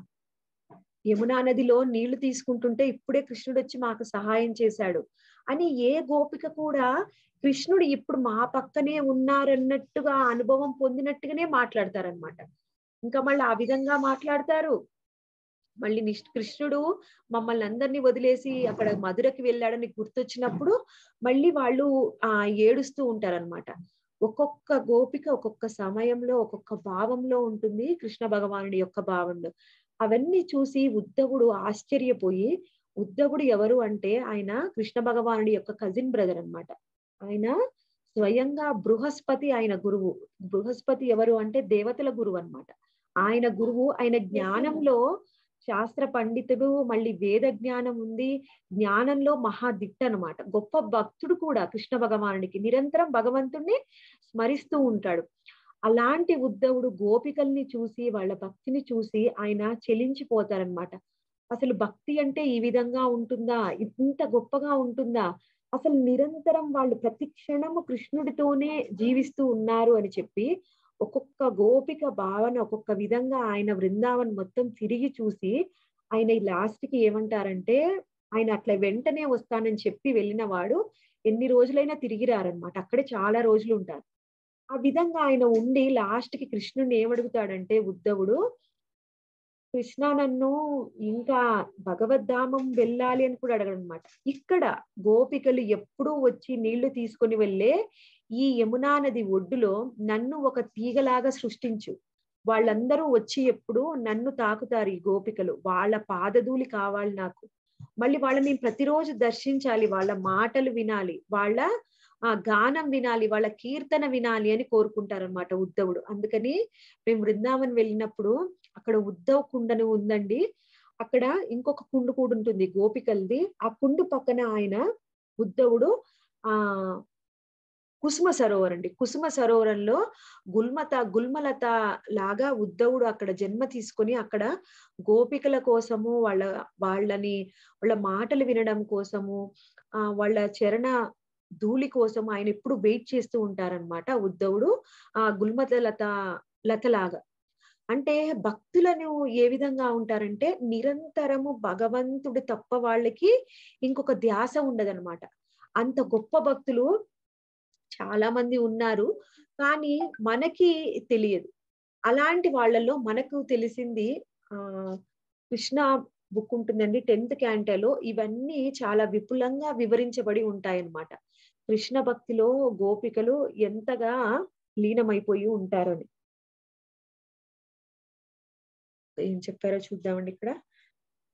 యమునా నదిలో నీళ్లు తీసుకుంటుంటే ఇప్పుడే కృష్ణుడు వచ్చి మాకు సహాయం చేశాడు అని ఏ గోపిక కూడా కృష్ణుడు ఇప్పుడు మా పక్కనే ఉన్నారన్నట్టుగా అనుభవం పొందినట్టుగానే మాట్లాడతారనమాట. ఇంకా మళ్ళీ ఆ విధంగా మాట్లాడతారు. మళ్ళీ నిష్ కృష్ణుడు మమ్మల్ని అందరినీ వదిలేసి అక్కడ మధురకి వెళ్ళాడని గుర్తొచ్చినప్పుడు మళ్ళీ వాళ్ళు ఆ ఏడుస్తూ ఉంటారనమాట. ఒక్కొక్క గోపిక ఒక్కొక్క సమయంలో ఒక్కొక్క భావంలో ఉంటుంది కృష్ణ భగవానుడి యొక్క భావంలో. అవన్నీ చూసి ఉద్ధవుడు ఆశ్చర్యపోయి, ఉద్ధవుడు ఎవరు అంటే ఆయన కృష్ణ భగవానుడి యొక్క కజిన్ బ్రదర్ అన్నమాట. ఆయన స్వయంగా బృహస్పతి ఆయన గురువు. బృహస్పతి ఎవరు అంటే దేవతల గురువు అన్నమాట. ఆయన గురువు, ఆయన జ్ఞానంలో శాస్త్ర పండితుడు, మళ్ళీ వేద జ్ఞానం ఉంది, జ్ఞానంలో మహాదిట్ట అనమాట. గొప్ప భక్తుడు కూడా కృష్ణ భగవానుడికి, నిరంతరం భగవంతుణ్ణి స్మరిస్తూ ఉంటాడు. అలాంటి ఉద్ధవుడు గోపికల్ని చూసి వాళ్ళ భక్తిని చూసి ఆయన చెలించిపోతారనమాట. అసలు భక్తి అంటే ఈ విధంగా ఉంటుందా, ఇంత గొప్పగా ఉంటుందా, అసలు నిరంతరం వాళ్ళు ప్రతి క్షణము కృష్ణుడితోనే జీవిస్తూ ఉన్నారు అని చెప్పి ఒక్కొక్క గోపిక భావన ఒక్కొక్క విధంగా ఆయన బృందావన్ మొత్తం తిరిగి చూసి ఆయన ఈ లాస్ట్ కి ఏమంటారంటే, ఆయన అట్లా వెంటనే వస్తానని చెప్పి వెళ్ళిన వాడు ఎన్ని రోజులైనా తిరిగి రారనమాట, అక్కడే చాలా రోజులు ఉంటారు. ఆ విధంగా ఆయన ఉండి లాస్ట్ కి కృష్ణుడిని ఏమడుగుతాడంటే ఉద్ధవుడు, కృష్ణ నన్ను ఇంకా భగవద్ధామం వెళ్ళాలి అని కూడా అడగడనమాట. ఇక్కడ గోపికలు ఎప్పుడూ వచ్చి నీళ్లు తీసుకొని వెళ్ళే ఈ యమునా నది ఒడ్డులో నన్ను ఒక తీగలాగా సృష్టించు, వాళ్ళందరూ వచ్చి ఎప్పుడు నన్ను తాకుతారు ఈ గోపికలు, వాళ్ళ పాదధూళి కావాలి నాకు, మళ్ళీ వాళ్ళని ప్రతిరోజు దర్శించాలి, వాళ్ళ మాటలు వినాలి, వాళ్ళ ఆ గానం వినాలి, వాళ్ళ కీర్తన వినాలి అని కోరుకుంటారనమాట ఉద్ధవుడు. అందుకని మేము బృందావన్ వెళ్ళినప్పుడు అక్కడ ఉద్ధవ్ కుండను ఉందండి, అక్కడ ఇంకొక కుండు కూడా ఉంటుంది గోపికల్ది, ఆ కుండు పక్కన ఆయన ఉద్ధవుడు ఆ కుసుమ సరోవర్ అండి, కుసుమ సరోవరంలో గుల్మత గుల్మలత లాగా ఉద్ధవుడు అక్కడ జన్మ తీసుకొని అక్కడ గోపికల కోసము, వాళ్ళ వాళ్ళని వాళ్ళ మాటలు వినడం కోసము, ఆ వాళ్ళ చరణ ధూళి కోసం ఆయన ఎప్పుడు వెయిట్ చేస్తూ ఉంటారనమాట ఉద్ధవుడు ఆ గుల్మత లత లతలాగా. అంటే భక్తులను ఏ విధంగా ఉంటారంటే నిరంతరము భగవంతుడు తప్ప వాళ్ళకి ఇంకొక ధ్యాస ఉండదన్నమాట. అంత గొప్ప భక్తులు చాలా మంది ఉన్నారు, కానీ మనకి తెలియదు. అలాంటి వాళ్ళలో మనకు తెలిసింది ఆ కృష్ణ బుక్ ఉంటుందండి, టెన్త్ క్యాంటలో ఇవన్నీ చాలా విపులంగా వివరించబడి ఉంటాయన్నమాట. కృష్ణ భక్తిలో గోపికలు ఎంతగా లీనమైపోయి ఉంటారని. ఏం చెప్పారో చూద్దామండి ఇక్కడ.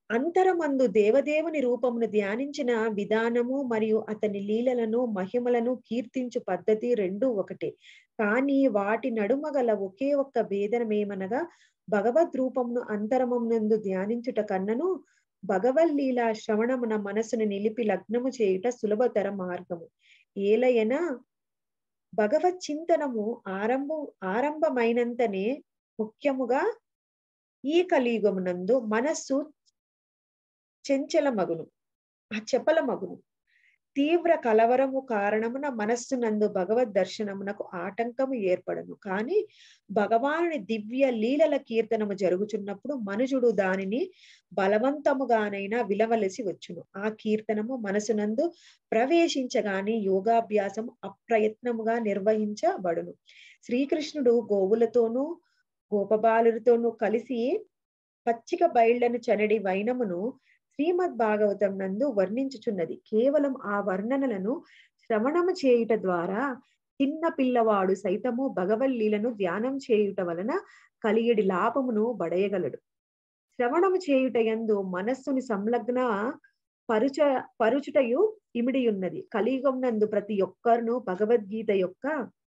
అంతరమందు దేవదేవుని రూపమును ధ్యానించిన విధానము మరియు అతని లీలలను మహిమలను కీర్తించు పద్ధతి రెండు ఒకటే. కానీ వాటి నడుమ గల ఒకే ఒక్క భేదమేమనగా భగవద్ రూపమును అంతరమునందు ధ్యానించుట కన్నను భగవల్లీల శ్రవణమున మనసును నిలిపి లగ్నము చేయుట సులభతర మార్గము. ఏలయన భగవత్ చింతనము ఆరంభం ఆరంభమైనంతనే ముఖ్యముగా ఈ కలియుగమునందు మనస్సు చెంచల మగును చపల మగును. తీవ్ర కలవరము కారణమున మనస్సునందు భగవద్ దర్శనమునకు ఆటంకము ఏర్పడను. కానీ భగవానుని దివ్య లీలల కీర్తనము జరుగుచున్నప్పుడు మనుజుడు దానిని బలవంతముగానైనా విలవలసి వచ్చును. ఆ కీర్తనము మనసునందు ప్రవేశించగాని యోగాభ్యాసం అప్రయత్నముగా నిర్వహించబడును. శ్రీకృష్ణుడు గోవులతోనూ గోపబాలులతోనూ కలిసి పచ్చిక బయళ్లను చనడి వైనమును శ్రీమద్ భాగవతం నందు వర్ణించుచున్నది. కేవలం ఆ వర్ణనలను శ్రవణము చేయుట ద్వారా చిన్న పిల్లవాడు సైతము భగవల్లీలను ధ్యానం చేయుట వలన కలిగిడి లాభమును బడయగలడు. శ్రవణము చేయుట యందు మనస్సుని సంలగ్న పరుచ పరుచుటయు ఇమిడి ఉన్నది. కలియుగం నందు ప్రతి ఒక్కరును భగవద్గీత యొక్క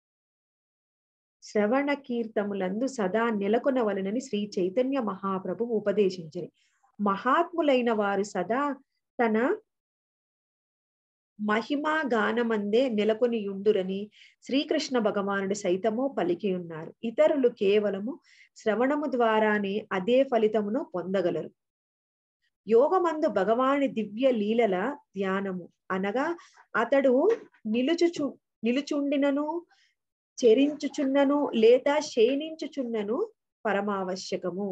శ్రవణ కీర్తములందు సదా నెలకొనవలనని శ్రీ చైతన్య మహాప్రభు ఉపదేశించని. మహాత్ములైన వారు సదా తన మహిమా గానమందే నెలకొని యుందురని శ్రీకృష్ణ భగవానుడు సైతము పలికి ఉన్నారు. ఇతరులు కేవలము శ్రవణము ద్వారానే అదే ఫలితమును పొందగలరు. యోగమందు భగవాని దివ్య లీలల ధ్యానము అనగా అతడు నిలుచుచు నిలుచుండినను చెరించుచున్నను లేదా శయనించుచున్నను పరమావశ్యకము.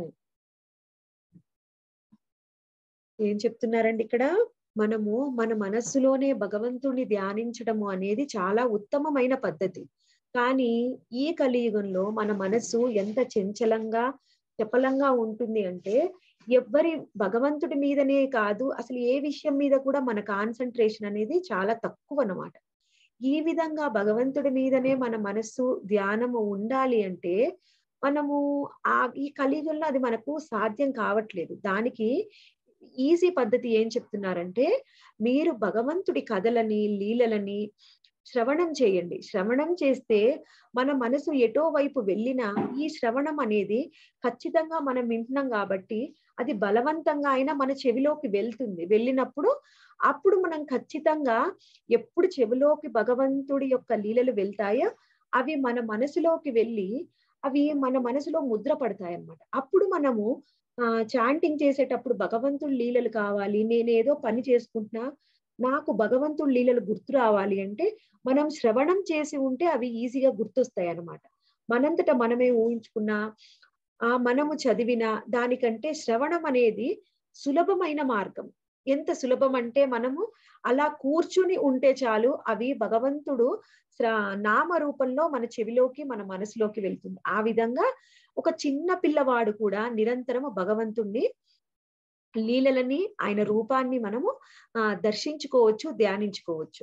ఏం చెప్తున్నారండి ఇక్కడ? మనము మన మనస్సులోనే భగవంతుని ధ్యానించడము అనేది చాలా ఉత్తమమైన పద్ధతి. కానీ ఈ కలియుగంలో మన మనస్సు ఎంత చంచలంగా చపలంగా ఉంటుంది అంటే ఎవ్వరి భగవంతుడి మీదనే కాదు అసలు ఏ విషయం మీద కూడా మన కాన్సన్ట్రేషన్ అనేది చాలా తక్కువ అన్నమాట. ఈ విధంగా భగవంతుడి మీదనే మన మనస్సు ధ్యానము ఉండాలి అంటే మనము ఆ ఈ కలియుగంలో అది మనకు సాధ్యం కావట్లేదు. దానికి ఈజీ పద్ధతి ఏం చెప్తున్నారంటే మీరు భగవంతుడి కథలని లీలలని శ్రవణం చేయండి. శ్రవణం చేస్తే మన మనసు ఎటో వైపు వెళ్ళినా ఈ శ్రవణం అనేది ఖచ్చితంగా మనం వింటున్నాం కాబట్టి అది బలవంతంగా అయినా మన చెవిలోకి వెళ్తుంది. వెళ్ళినప్పుడు అప్పుడు మనం ఖచ్చితంగా ఎప్పుడు చెవిలోకి భగవంతుడి యొక్క లీలలు వెళ్తాయో అవి మన మనసులోకి వెళ్ళి అవి మన మనసులో ముద్ర పడతాయి అన్నమాట. అప్పుడు మనము ఆ చాంటింగ్ చేసేటప్పుడు భగవంతుడి లీలలు కావాలి, నేనేదో పని చేసుకుంటున్నా నాకు భగవంతుడి లీలలు గుర్తు రావాలి అంటే మనం శ్రవణం చేసి ఉంటే అవి ఈజీగా గుర్తొస్తాయి అన్నమాట. మనంతట మనమే ఊహించుకున్నా ఆ మనము చదివిన దానికంటే శ్రవణం అనేది సులభమైన మార్గం. ఎంత సులభం అంటే మనము అలా కూర్చుని ఉంటే చాలు అవి భగవంతుడు నామ రూపంలో మన చెవిలోకి మన మనసులోకి వెళ్తుంది. ఆ విధంగా ఒక చిన్న పిల్లవాడు కూడా నిరంతరము భగవంతుణ్ణి లీలలని ఆయన రూపాన్ని మనము ఆ దర్శించుకోవచ్చు, ధ్యానించుకోవచ్చు.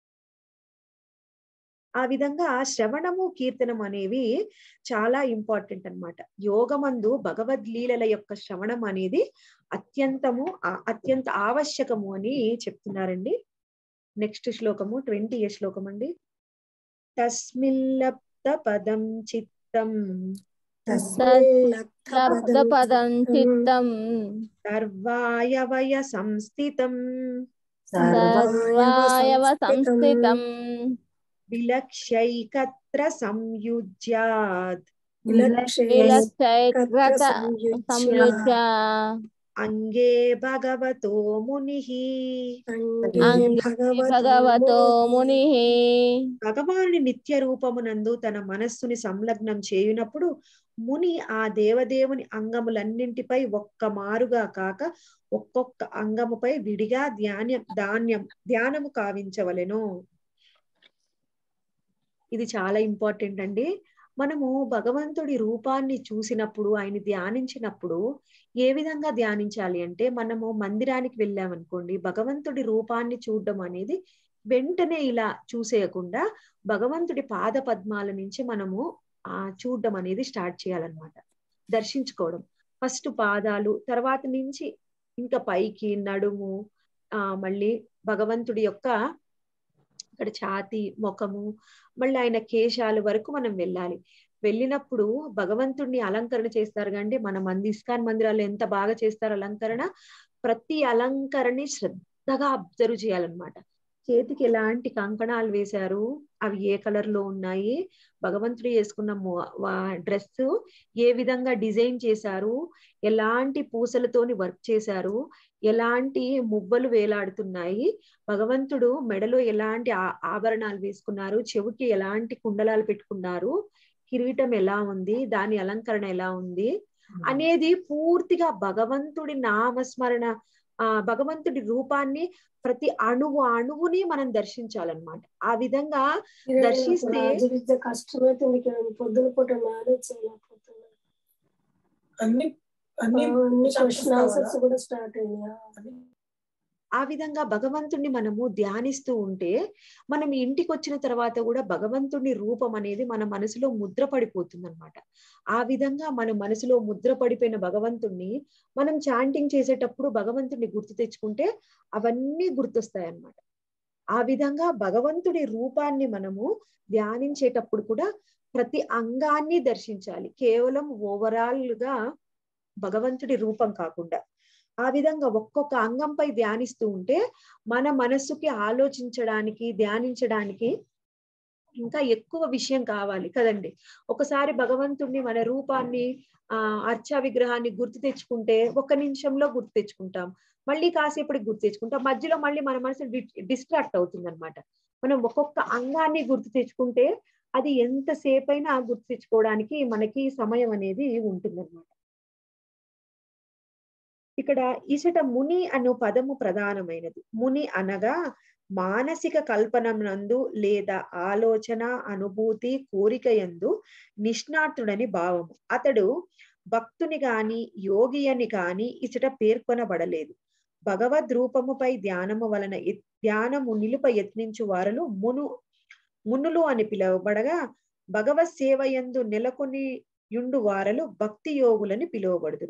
ఆ విధంగా శ్రవణము కీర్తనం అనేవి చాలా ఇంపార్టెంట్ అన్నమాట. యోగమందు భగవద్లీలల యొక్క శ్రవణం అనేది అత్యంతము అత్యంత ఆవశ్యకము అని చెప్తున్నారండి. నెక్స్ట్ శ్లోకము ట్వంటీ ఏ శ్లోకం అండి. తస్మిల్లప్త పదం చిత్తం పదం చిత్తం సర్వాయవయ సంస్థితం సర్వాయవ సంస్థితం విలక్ష్యైకత్ర సంయుజ్యాత్ విలక్షైకృత సంయుజ్య అంగే భగవతో మునిః అంగే భగవతో మునిః. భగవానుని నిత్య రూపమునందు తన మనస్సుని సంలగ్నం చేయునప్పుడు ముని ఆ దేవదేవుని అంగములన్నింటిపై ఒక్క మారుగా కాక ఒక్కొక్క అంగముపై విడిగా ధ్యానం ధాన్యం ధ్యానము కావించవలెను. ఇది చాలా ఇంపార్టెంట్ అండి. మనము భగవంతుడి రూపాన్ని చూసినప్పుడు ఆయన ధ్యానించినప్పుడు ఏ విధంగా ధ్యానించాలి అంటే మనము మందిరానికి వెళ్ళామనుకోండి భగవంతుడి రూపాన్ని చూడడం అనేది వెంటనే ఇలా చూసేయకుండా భగవంతుడి పాద పద్మాల నుంచి మనము ఆ చూడడం అనేది స్టార్ట్ చేయాలన్నమాట. దర్శించుకోవడం ఫస్ట్ పాదాలు తర్వాత నుంచి ఇంకా పైకి నడుము, ఆ మళ్ళీ భగవంతుడి యొక్క ఇక్కడ ఛాతి, ముఖము, మళ్ళీ ఆయన కేశాలు వరకు మనం వెళ్ళాలి. వెళ్ళినప్పుడు భగవంతుడిని అలంకరణ చేస్తారు కండి. మన మంది ఇస్కాన్ మందిరాలు ఎంత బాగా చేస్తారు అలంకరణ. ప్రతి అలంకరణని శ్రద్ధగా అబ్జర్వ్ చేయాలన్నమాట. చేతికి ఎలాంటి కంకణాలు వేశారు, అవి ఏ కలర్ లో ఉన్నాయి, భగవంతుడు వేసుకున్న డ్రెస్ ఏ విధంగా డిజైన్ చేశారు, ఎలాంటి పూసలతోని వర్క్ చేశారు, ఎలాంటి మువ్వలు వేలాడుతున్నాయి, భగవంతుడు మెడలో ఎలాంటి ఆభరణాలు వేసుకున్నారు, చెవికి ఎలాంటి కుండలాలు పెట్టుకున్నారు, కిరీటం ఎలా ఉంది, దాని అలంకరణ ఎలా ఉంది అనేది పూర్తిగా భగవంతుడి నామస్మరణ, ఆ భగవంతుడి రూపాన్ని ప్రతి అణువు అణువుని మనం దర్శించాలన్నమాట. ఆ విధంగా దర్శిస్తే కష్టమైతుంది. పొద్దున పూట మేనేజ్ చేయలేకపోతున్నా. అన్ని అన్ని క్వశ్చన్ ఆన్సర్స్ కూడా స్టార్ట్ అయినాయి. ఆ విధంగా భగవంతుణ్ణి మనము ధ్యానిస్తూ ఉంటే మనం ఇంటికి వచ్చిన తర్వాత కూడా భగవంతుడి రూపం అనేది మన మనసులో ముద్ర పడిపోతుంది అనమాట. ఆ విధంగా మన మనసులో ముద్ర పడిపోయిన భగవంతుణ్ణి మనం చాంటింగ్ చేసేటప్పుడు భగవంతుడిని గుర్తు తెచ్చుకుంటే అవన్నీ గుర్తొస్తాయి అన్నమాట. ఆ విధంగా భగవంతుడి రూపాన్ని మనము ధ్యానించేటప్పుడు కూడా ప్రతి అంగాన్ని దర్శించాలి. కేవలం ఓవరాల్ గా భగవంతుడి రూపం కాకుండా ఆ విధంగా ఒక్కొక్క అంగంపై ధ్యానిస్తూ ఉంటే మన మనస్సుకి ఆలోచించడానికి, ధ్యానించడానికి ఇంకా ఎక్కువ విషయం కావాలి కదండి. ఒకసారి భగవంతుడిని, మన రూపాన్ని, ఆ అర్చా విగ్రహాన్ని గుర్తు తెచ్చుకుంటే ఒక్క నిమిషంలో గుర్తు తెచ్చుకుంటాం. మళ్ళీ కాసేపటికి గుర్తు తెచ్చుకుంటాం. మధ్యలో మళ్ళీ మన మనసు డిస్ట్రాక్ట్ అవుతుంది అనమాట. మనం ఒక్కొక్క అంగాన్ని గుర్తు తెచ్చుకుంటే అది ఎంతసేపు అయినా గుర్తు తెచ్చుకోవడానికి మనకి సమయం అనేది ఉంటుందన్నమాట. ఇక్కడ ఇసట ముని అను పదము ప్రధానమైనది. ముని అనగా మానసిక కల్పననందు లేదా ఆలోచన, అనుభూతి, కోరిక యందు నిష్ణాతుడని భావము. అతడు భక్తుని గాని యోగి అని కాని ఇచట పేర్కొనబడలేదు. భగవద్ రూపముపై ధ్యానము వలన ధ్యానము నిలుప యత్నించు వారులు మును మునులు అని పిలువబడగా, భగవత్ సేవయందు నెలకొని యుండు వారలు భక్తి యోగులని పిలువబడుదురు.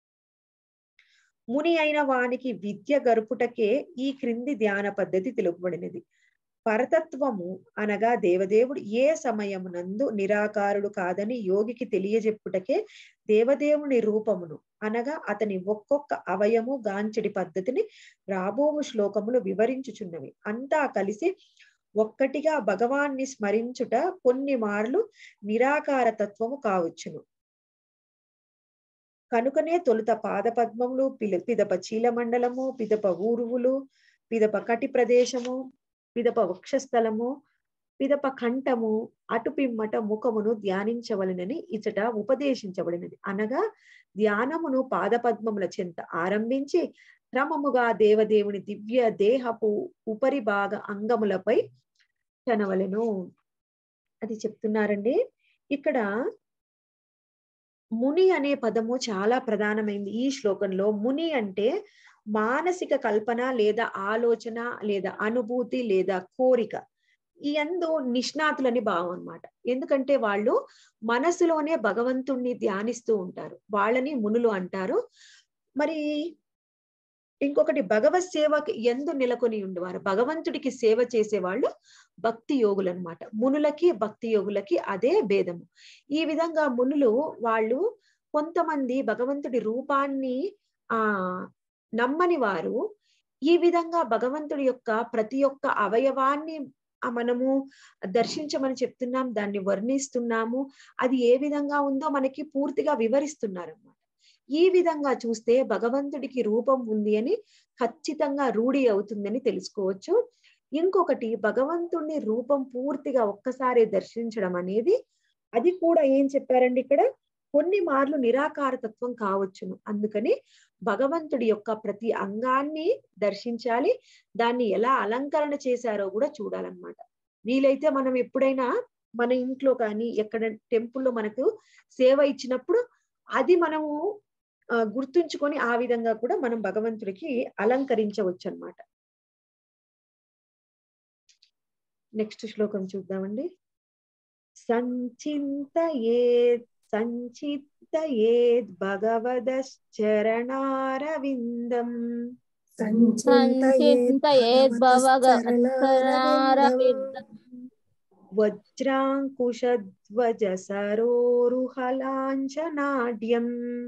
ముని అయిన వానికి విద్య గరుపుటకే ఈ క్రింది ధ్యాన పద్ధతి తెలుపబడినది. పరతత్వము అనగా దేవదేవుడు ఏ సమయమునందు నిరాకారుడు కాదని యోగికి తెలియజెప్పుటకే దేవదేవుని రూపమును అనగా అతని ఒక్కొక్క అవయము గాంచడి పద్ధతిని రాబోవు శ్లోకములు వివరించుచున్నవి. అంతా కలిసి ఒక్కటిగా భగవాన్ని స్మరించుట కొన్ని మార్లు నిరాకార తత్వము కావచ్చును. కనుకనే తొలుత పాద పద్మములు, పిదప చీలమండలము, పిదప ఊరువులు, పిదప కటి ప్రదేశము, పిదప వక్షస్థలము, పిదప కంఠము, అటు పిమ్మట ముఖమును ధ్యానించవలనని ఇచట ఉపదేశించబడినది. అనగా ధ్యానమును పాద పద్మముల చెంత ఆరంభించి క్రమముగా దేవదేవుని దివ్య దేహపు ఉపరి భాగ అంగములపై చనవలెను. అది చెప్తున్నారండి. ఇక్కడ ముని అనే పదము చాలా ప్రధానమైంది ఈ శ్లోకంలో. ముని అంటే మానసిక కల్పన లేదా ఆలోచన లేదా అనుభూతి లేదా కోరిక ఈ యందు నిష్ణాతులని భావం అన్నమాట. ఎందుకంటే వాళ్ళు మనసులోనే భగవంతుణ్ణి ధ్యానిస్తూ ఉంటారు, వాళ్ళని మునులు అంటారు. మరి ఇంకొకటి భగవత్ సేవకి ఎందు నెలకొని ఉండేవారు, భగవంతుడికి సేవ చేసేవాళ్ళు భక్తి యోగులు అనమాట. మునులకి భక్తి యోగులకి అదే భేదము. ఈ విధంగా మునులు వాళ్ళు కొంతమంది భగవంతుడి రూపాన్ని ఆ నమ్మని వారు ఈ విధంగా భగవంతుడి యొక్క ప్రతి ఒక్క అవయవాన్ని మనము దర్శించమని చెప్తున్నాం, దాన్ని వర్ణిస్తున్నాము, అది ఏ విధంగా ఉందో మనకి పూర్తిగా వివరిస్తున్నారు అన్నమాట. ఈ విధంగా చూస్తే భగవంతుడికి రూపం ఉంది అని ఖచ్చితంగా రూఢి అవుతుందని తెలుసుకోవచ్చు. ఇంకొకటి భగవంతుడిని రూపం పూర్తిగా ఒక్కసారి దర్శించడం అనేది అది కూడా ఏం చెప్పారండి ఇక్కడ, కొన్ని మార్లు నిరాకార తత్వం కావచ్చును. అందుకని భగవంతుడి యొక్క ప్రతి అంగాన్ని దర్శించాలి, దాన్ని ఎలా అలంకరణ చేశారో కూడా చూడాలన్నమాట. వీలైతే మనం ఎప్పుడైనా మన ఇంట్లో కానీ ఎక్కడ టెంపుల్లో మనకు సేవ ఇచ్చినప్పుడు అది మనము గుర్తుంచుకొని ఆ విధంగా కూడా మనం భగవంతుడికి అలంకరించవచ్చు అన్నమాట. నెక్స్ట్ శ్లోకం చూద్దామండి. సంచింతయే సంచిత్ సంచింతయేద్ భగవదశ్చరణారవిందం సంచింతయేద్ భవగవచ్చరణారవిందం వజ్రాంకుశధ్వజ సరోరుహలాంఛనాఢ్యం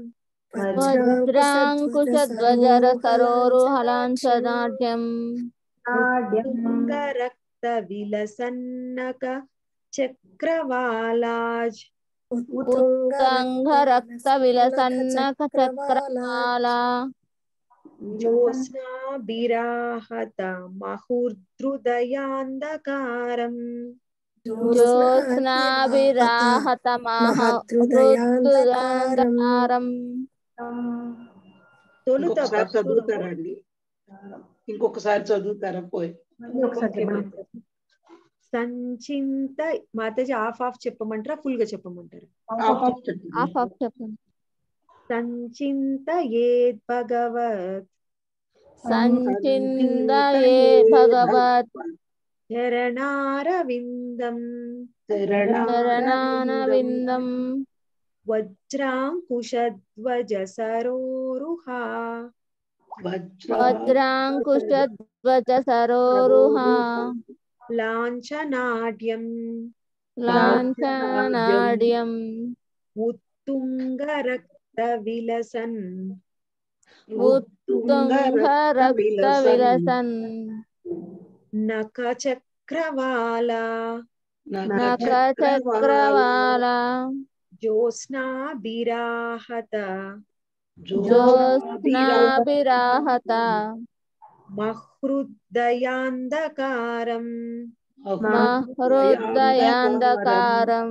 వజ్రాంకుశధ్వజర సరోరుహలాంఛనాఢ్యం ఉత్తుంగరక్త విలసన్నక చక్రవాలాజ్ ఉత్తంగరక్త విలసన్నక చక్రవాలా జ్యోత్స్నాభిరాహత మహుర్దృదయాంధకారం జ్యోత్స్నాభిరాహత మహృద్యుదాంధకారం తొలుత ఇంకొకసారి భక్తుడు చదువుతారండి ఇంకొకసారి చదువుతారా పోయి సంచింత మాతాజీ ఆఫ్ ఆఫ్ చెప్పమంటారా ఫుల్ గా చెప్పమంటారా ఆఫ్ ఆఫ్ చెప్పండి సంచింత ఏద్ భగవత్ సంచిందయే భగవత్ చరణారవిందం చరణానవిందం వజ్రాంకుశధ్వజ సరోరుహ వజ్రాంకుశధ్వజ సరోరుహ లాంఛనాఢ్యం లాంఛనాఢ్యం ఉత్తుంగరక్త విలసన్ ఉత్తుంగరక్త విలసన్ నఖ చక్రవాల నఖ చక్రవాల జ్యోత్స్నాభిరాహత జ్యోత్స్నాభిరాహత మహృదయాంధకారం మహృదయాంధకారం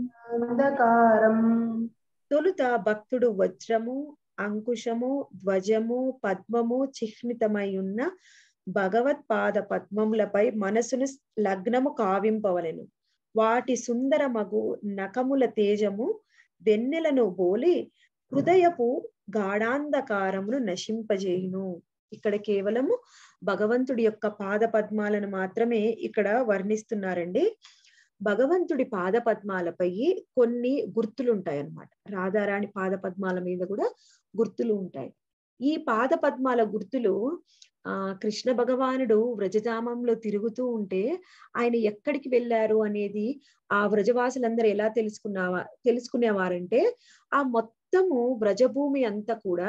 తొలుత భక్తుడు వజ్రము అంకుశము ధ్వజము పద్మము చిహ్నితమై ఉన్న భగవత్పాద పద్మములపై మనసును లగ్నము కావింపవలెను. వాటి సుందర మగు నఖముల తేజము వెన్నెలను బోలి హృదయపు గాఢాంధకారమును నశింపజేయును. ఇక్కడ కేవలము భగవంతుడి యొక్క పాద పద్మాలను మాత్రమే ఇక్కడ వర్ణిస్తున్నారండి. భగవంతుడి పాద పద్మాలపై కొన్ని గుర్తులు ఉంటాయి అన్నమాట. రాధారాణి పాద పద్మాల మీద కూడా గుర్తులు ఉంటాయి. ఈ పాద పద్మాల గుర్తులు ఆ కృష్ణ భగవానుడు వ్రజధామంలో తిరుగుతూ ఉంటే ఆయన ఎక్కడికి వెళ్ళారు అనేది ఆ వ్రజవాసులందరూ ఎలా తెలుసుకున్నావా తెలుసుకునేవారంటే ఆ మొత్తము వ్రజభూమి అంతా కూడా,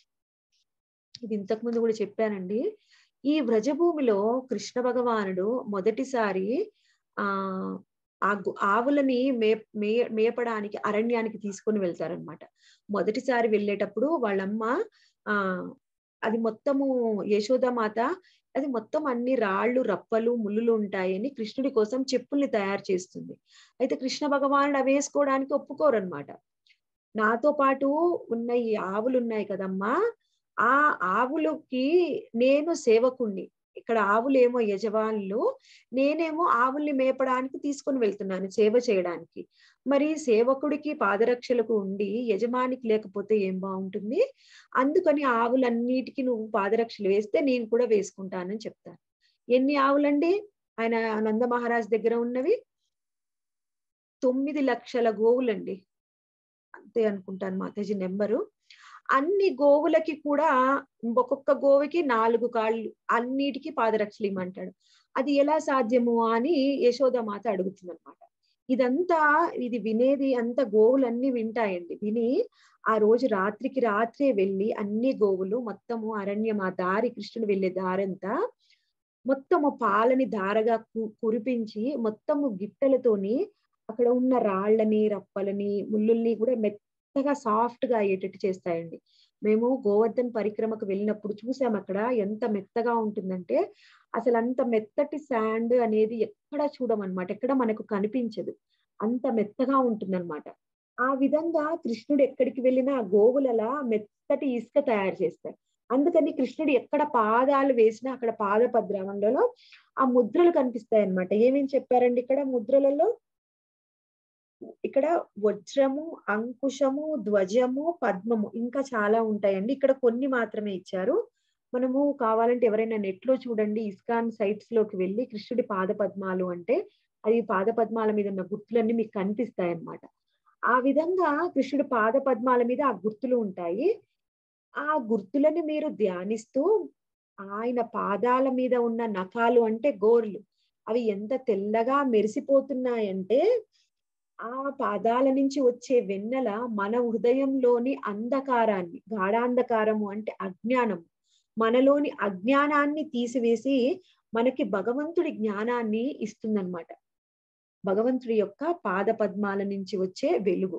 ఇది ఇంతకు ముందు కూడా చెప్పానండి, ఈ వ్రజభూమిలో కృష్ణ భగవానుడు మొదటిసారి ఆ ఆ ఆవులని మే మే మేపడానికి అరణ్యానికి తీసుకొని వెళ్తారనమాట. మొదటిసారి వెళ్ళేటప్పుడు వాళ్ళమ్మ ఆ అది మొత్తము యశోదామాత అది మొత్తం అన్ని రాళ్ళు రప్పలు ముళ్ళులు ఉంటాయని కృష్ణుడి కోసం చెప్పుల్ని తయారు చేస్తుంది. అయితే కృష్ణ భగవానుడు అవి వేసుకోవడానికి ఒప్పుకోరు అనమాట. నాతో పాటు ఉన్న ఈ ఆవులు ఉన్నాయి కదమ్మా, ఆ ఆవులకి నేను సేవకుణ్ణి, ఇక్కడ ఆవులేమో యజమానులు, నేనేమో ఆవుల్ని మేపడానికి తీసుకొని వెళ్తున్నాను సేవ చేయడానికి. మరి సేవకుడికి పాదరక్షలకు ఉండి యజమానికి లేకపోతే ఏం బాగుంటుంది, అందుకని ఆవులన్నిటికీ నువ్వు పాదరక్షలు వేస్తే నేను కూడా వేసుకుంటానని చెప్తాను. ఎన్ని ఆవులండి ఆయన నంద మహారాజ్ దగ్గర ఉన్నవి? తొమ్మిది లక్షల గోవులండి, అంతే అనుకుంటాను మాతాజీ నెంబరు. అన్ని గోవులకి కూడా ఒక్కొక్క గోవుకి నాలుగు కాళ్ళు, అన్నిటికీ పాదరక్షలు ఇమ్మంటాడు. అది ఎలా సాధ్యము అని యశోదామాత అడుగుతుంది అనమాట. ఇదంతా ఇది వినేది అంతా గోవులన్నీ వింటాయండి. విని ఆ రోజు రాత్రికి రాత్రే వెళ్ళి అన్ని గోవులు మొత్తము అరణ్యం ఆ దారి కృష్ణుడు వెళ్ళే దారంతా మొత్తము పాలని ధారగా కురిపించి మొత్తము గిట్టెలతోని అక్కడ ఉన్న రాళ్ళని రప్పలని ముళ్ళుల్ని కూడా మెత్తగా సాఫ్ట్ గా అయ్యేటట్టు చేస్తాయండి. మేము గోవర్ధన్ పరిక్రమకు వెళ్ళినప్పుడు చూసాం అక్కడ ఎంత మెత్తగా ఉంటుందంటే అసలు అంత మెత్తటి శాండ్ అనేది ఎక్కడ చూడమన్నమాట, ఎక్కడ మనకు కనిపించదు, అంత మెత్తగా ఉంటుందన్నమాట. ఆ విధంగా కృష్ణుడు ఎక్కడికి వెళ్ళినా గోవులలా మెత్తటి ఇసుక తయారు చేస్తాయి. అందుకని కృష్ణుడు ఎక్కడ పాదాలు వేసినా అక్కడ పాద పద్రామంలో ఆ ముద్రలు కనిపిస్తాయి అన్నమాట. ఏమేమి చెప్పారండి ఇక్కడ ముద్రలలో? ఇక్కడ వజ్రము, అంకుశము, ధ్వజము, పద్మము, ఇంకా చాలా ఉంటాయండి. ఇక్కడ కొన్ని మాత్రమే ఇచ్చారు. మనము కావాలంటే ఎవరైనా నెట్ లో చూడండి, ఇస్కాన్ సైట్స్ లోకి వెళ్ళి కృష్ణుడి పాద పద్మాలు అంటే అది పాద పద్మాల మీద ఉన్న గుర్తులన్నీ మీకు కనిపిస్తాయి అన్నమాట. ఆ విధంగా కృష్ణుడి పాద పద్మాల మీద ఆ గుర్తులు ఉంటాయి. ఆ గుర్తులను మీరు ధ్యానిస్తూ ఆయన పాదాల మీద ఉన్న నఖాలు అంటే గోర్లు అవి ఎంత తెల్లగా మెరిసిపోతున్నాయంటే ఆ పాదాల నుంచి వచ్చే వెన్నెల మన హృదయంలోని అంధకారాన్ని, గాఢాంధకారము అంటే అజ్ఞానం, మనలోని అజ్ఞానాన్ని తీసివేసి మనకి భగవంతుడి జ్ఞానాన్ని ఇస్తుందన్నమాట. భగవంతుడి యొక్క పాద పద్మాల నుంచి వచ్చే వెలుగు.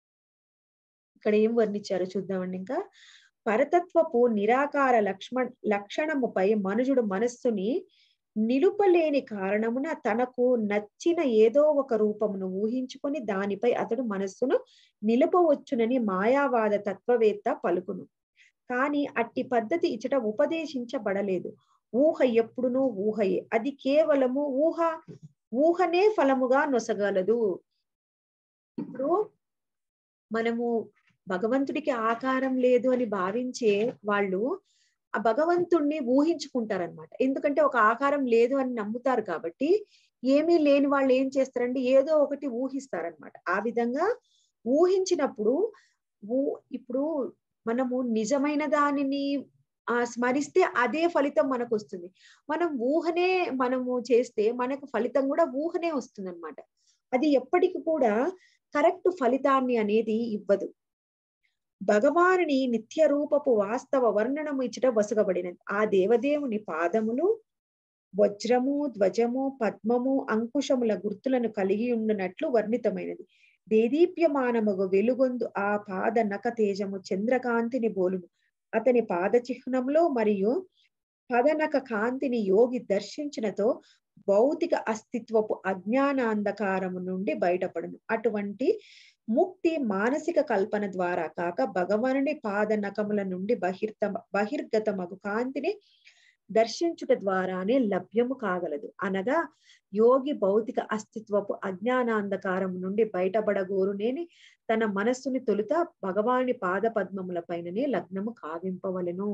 ఇక్కడ ఏం వర్ణించారో చూద్దామండి. ఇంకా పరతత్వపు నిరాకార లక్ష్మ లక్షణముపై మనుజుడు మనస్సుని నిలుపలేని కారణమున తనకు నచ్చిన ఏదో ఒక రూపమును ఊహించుకొని దానిపై అతడు మనస్సును నిలుపవచ్చునని మాయావాద తత్వవేత్త పలుకును. కానీ అట్టి పద్ధతి ఇచ్చట ఉపదేశించబడలేదు. ఊహ ఎప్పుడునూ ఊహయే, అది కేవలము ఊహ ఊహనే ఫలముగా నొసగలదు. ఇప్పుడు మనము భగవంతుడికి ఆకారం లేదు అని భావించే వాళ్ళు ఆ భగవంతుణ్ణి ఊహించుకుంటారనమాట. ఎందుకంటే ఒక ఆకారం లేదు అని నమ్ముతారు కాబట్టి ఏమీ లేని వాళ్ళు ఏం చేస్తారంటే ఏదో ఒకటి ఊహిస్తారనమాట. ఆ విధంగా ఊహించినప్పుడు ఊ ఇప్పుడు మనము నిజమైన దానిని ఆ స్మరిస్తే అదే ఫలితం మనకు వస్తుంది. మనం ఊహనే మనము చేస్తే మనకు ఫలితం కూడా ఊహనే వస్తుంది అనమాట. అది ఎప్పటికి కూడా కరెక్ట్ ఫలితాన్ని అనేది ఇవ్వదు. భగవానుని నిత్య రూపపు వాస్తవ వర్ణనము ఇచ్చట వసగబడినది. ఆ దేవదేవుని పాదములు వజ్రము, ధ్వజము, పద్మము, అంకుశముల గుర్తులను కలిగి ఉండునట్లు వర్ణితమైనది. దేదీప్యమానముగు వెలుగొందు ఆ పాద నక తేజము చంద్రకాంతిని బోలును. అతని పాద చిహ్నంలో మరియు పదనక కాంతిని యోగి దర్శించినతో భౌతిక అస్తిత్వపు అజ్ఞానాంధకారము నుండి బయటపడును. అటువంటి ముక్తి మానసిక కల్పన ద్వారా కాక భగవానుని పాద నకముల నుండి బహిర్త బహిర్గతమగు కాంతిని దర్శించుట ద్వారానే లభ్యము కాగలదు. అనగా యోగి భౌతిక అస్తిత్వపు అజ్ఞానాంధకారం నుండి బయటపడగోరునేని తన మనస్సుని తొలుత భగవాని పాద పద్మముల పైననే లగ్నము కావింపవలెను.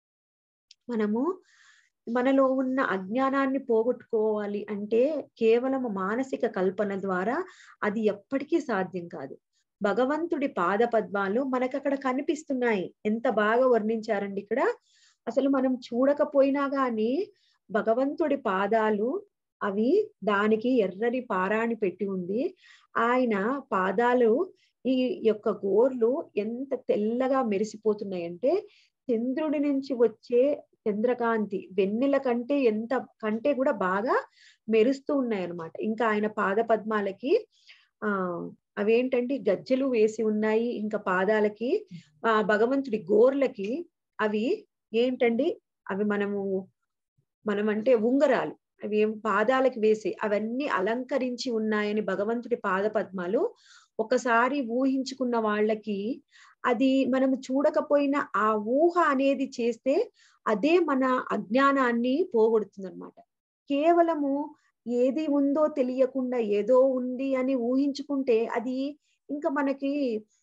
మనము మనలో ఉన్న అజ్ఞానాన్ని పోగొట్టుకోవాలి అంటే కేవలం మానసిక కల్పన ద్వారా అది ఎప్పటికీ సాధ్యం కాదు. భగవంతుడి పాద పద్మాలు మనకు అక్కడ కనిపిస్తున్నాయి. ఎంత బాగా వర్ణించారండి ఇక్కడ. అసలు మనం చూడకపోయినా గాని భగవంతుడి పాదాలు అవి దానికి ఎర్రని పారాణి పెట్టి ఉంది. ఆయన పాదాలు ఈ యొక్క గోర్లు ఎంత తెల్లగా మెరిసిపోతున్నాయంటే చంద్రుడి నుంచి వచ్చే చంద్రకాంతి వెన్నెల కంటే ఎంత కంటే కూడా బాగా మెరుస్తూ ఉన్నాయి అన్నమాట. ఇంకా ఆయన పాద పద్మాలకి ఆ అవేంటంటే గజ్జెలు వేసి ఉన్నాయి. ఇంకా పాదాలకి ఆ భగవంతుడి గోర్లకి అవి ఏంటండి అవి మనము మనం అంటే ఉంగరాలు, అవి ఏం పాదాలకి వేసి అవన్నీ అలంకరించి ఉన్నాయని భగవంతుడి పాద పద్మాలు ఒకసారి ఊహించుకున్న వాళ్ళకి అది మనము చూడకపోయినా ఆ ఊహ అనేది చేస్తే అదే మన అజ్ఞానాన్ని పోగొడుతుంది అనమాట. కేవలము ఏది ఉందో తెలియకుండా ఏదో ఉంది అని ఊహించుకుంటే అది ఇంకా మనకి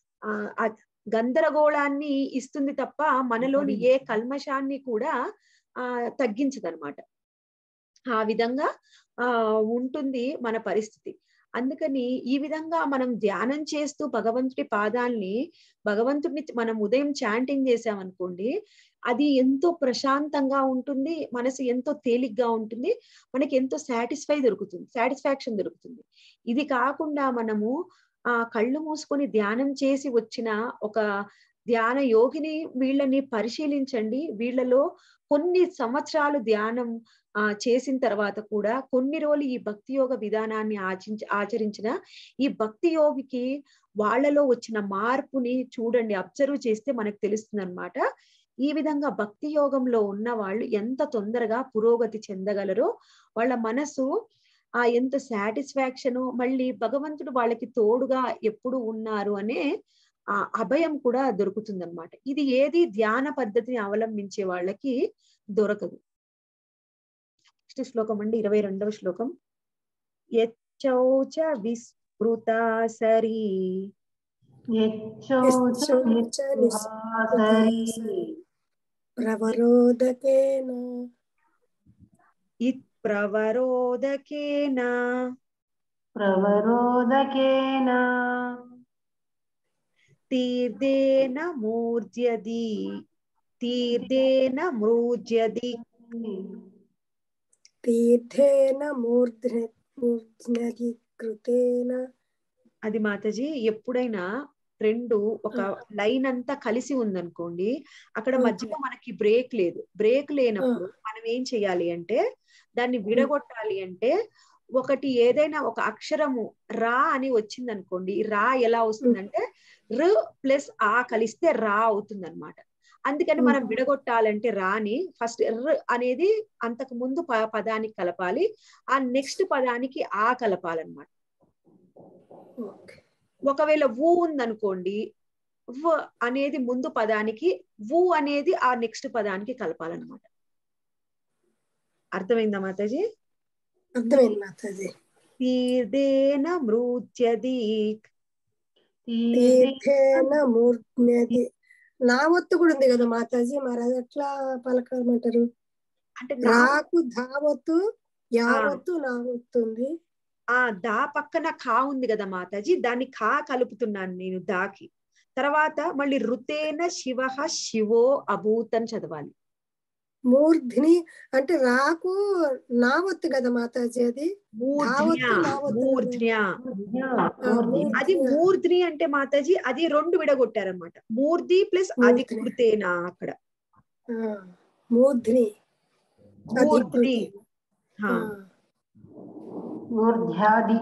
ఆ గందరగోళాన్ని ఇస్తుంది తప్ప మనలోని ఏ కల్మషాన్ని కూడా ఆ తగ్గించదనమాట. ఆ విధంగా ఆ ఉంటుంది మన పరిస్థితి. అందుకని ఈ విధంగా మనం ధ్యానం చేస్తూ భగవంతుడి పాదాల్ని భగవంతుడిని మనం ఉదయం చాంటింగ్ చేసామనుకోండి, అది ఎంతో ప్రశాంతంగా ఉంటుంది, మనసు ఎంతో తేలిగ్గా ఉంటుంది, మనకి ఎంతో సాటిస్ఫై దొరుకుతుంది సాటిస్ఫాక్షన్ దొరుకుతుంది. ఇది కాకుండా మనము ఆ కళ్ళు మూసుకొని ధ్యానం చేసి వచ్చిన ఒక ధ్యాన యోగిని వీళ్ళని పరిశీలించండి. వీళ్ళలో కొన్ని సంవత్సరాలు ధ్యానం ఆ చేసిన తర్వాత కూడా కొన్ని రోజులు ఈ భక్తి యోగ విధానాన్ని ఆచరించి ఆచరించిన ఈ భక్తి యోగికి వాళ్ళలో వచ్చిన మార్పుని చూడండి, అబ్జర్వ్ చేస్తే మనకు తెలుస్తుంది అన్నమాట. ఈ విధంగా భక్తి యోగంలో ఉన్న వాళ్ళు ఎంత తొందరగా పురోగతి చెందగలరో, వాళ్ళ మనసు ఆ ఎంత సాటిస్ఫాక్షన్, మళ్ళీ భగవంతుడు వాళ్ళకి తోడుగా ఎప్పుడు ఉన్నారు అనే ఆ అభయం కూడా దొరుకుతుంది అనమాట. ఇది ఏది ధ్యాన పద్ధతిని అవలంబించే వాళ్ళకి దొరకదు. నెక్స్ట్ శ్లోకం అండి, ఇరవై రెండవ శ్లోకం. యచ్చౌచ విస్మృతా సరీ ప్రవరోదకేన ఇత్ ప్రవరోదకేన ప్రవరోదకేన తీర్థేన మూర్ధ్యది తీర్థేన మృజ్యది తీర్థేన మూర్ధ్న మూర్ధ్నది కృతేన. అది మాతాజీ ఎప్పుడైనా రెండు ఒక లైన్ అంతా కలిసి ఉందనుకోండి, అక్కడ మధ్యలో మనకి బ్రేక్ లేదు. బ్రేక్ లేనప్పుడు మనం ఏం చేయాలి అంటే దాన్ని విడగొట్టాలి అంటే ఒకటి ఏదైనా ఒక అక్షరము రా అని వచ్చింది అనుకోండి, రా ఎలా వస్తుందంటే ర ప్లస్ ఆ కలిస్తే రా అవుతుంది అనమాట. అందుకని మనం విడగొట్టాలంటే రాని ఫస్ట్ ర అనేది అంతకు ముందు పదానికి కలపాలి, ఆ నెక్స్ట్ పదానికి ఆ కలపాలన్నమాట. ఒకవేళ ఊ ఉందనుకోండి, వ అనేది ముందు పదానికి, ఊ అనేది ఆ నెక్స్ట్ పదానికి కలపాలన్నమాట. అర్థమైందా మాతాజీ? అర్థమైంది మాతాజీ. తీర్థేన మృత్యది తీర్థేన మూర్ధ్నది. నా ఒత్తు కూడా ఉంది కదా మాతాజీ, మరి అది ఎట్లా పలకమంటారు? అంటే రాకు ధావత్తు, యావత్తు నా ఒత్తు ఉంది. ఆ దా పక్కన ఖా ఉంది కదా మాతాజీ, దాన్ని ఖా కలుపుతున్నాను నేను దాకి. తర్వాత మళ్ళీ రుతేన శివ శివో అభూత్ అని చదవాలి. మూర్ధ్ని అంటే రాకు నావత్తు కదా మాతాజీ, అది అది మూర్ధ్ని అంటే మాతాజీ అది రెండు విడగొట్టారనమాట. మూర్ధి ప్లస్ అధికృతేనా అక్కడ మూర్ధ్ని మూర్ధ్ని మూర్ధ్యాది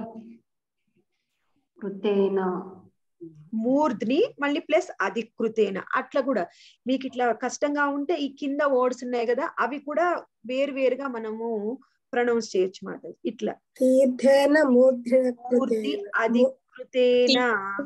కృతేన మూర్ధ్ని మళ్ళీ ప్లస్ అధికృతేన. అట్లా కూడా మీకు ఇట్లా కష్టంగా ఉంటే ఈ కింద వర్డ్స్ ఉన్నాయి కదా, అవి కూడా వేరు వేరుగా మనము ప్రొనౌన్స్ చేయొచ్చు మాట. ఇట్లా తీర్థేన మూర్ధ్ని అధికృతేన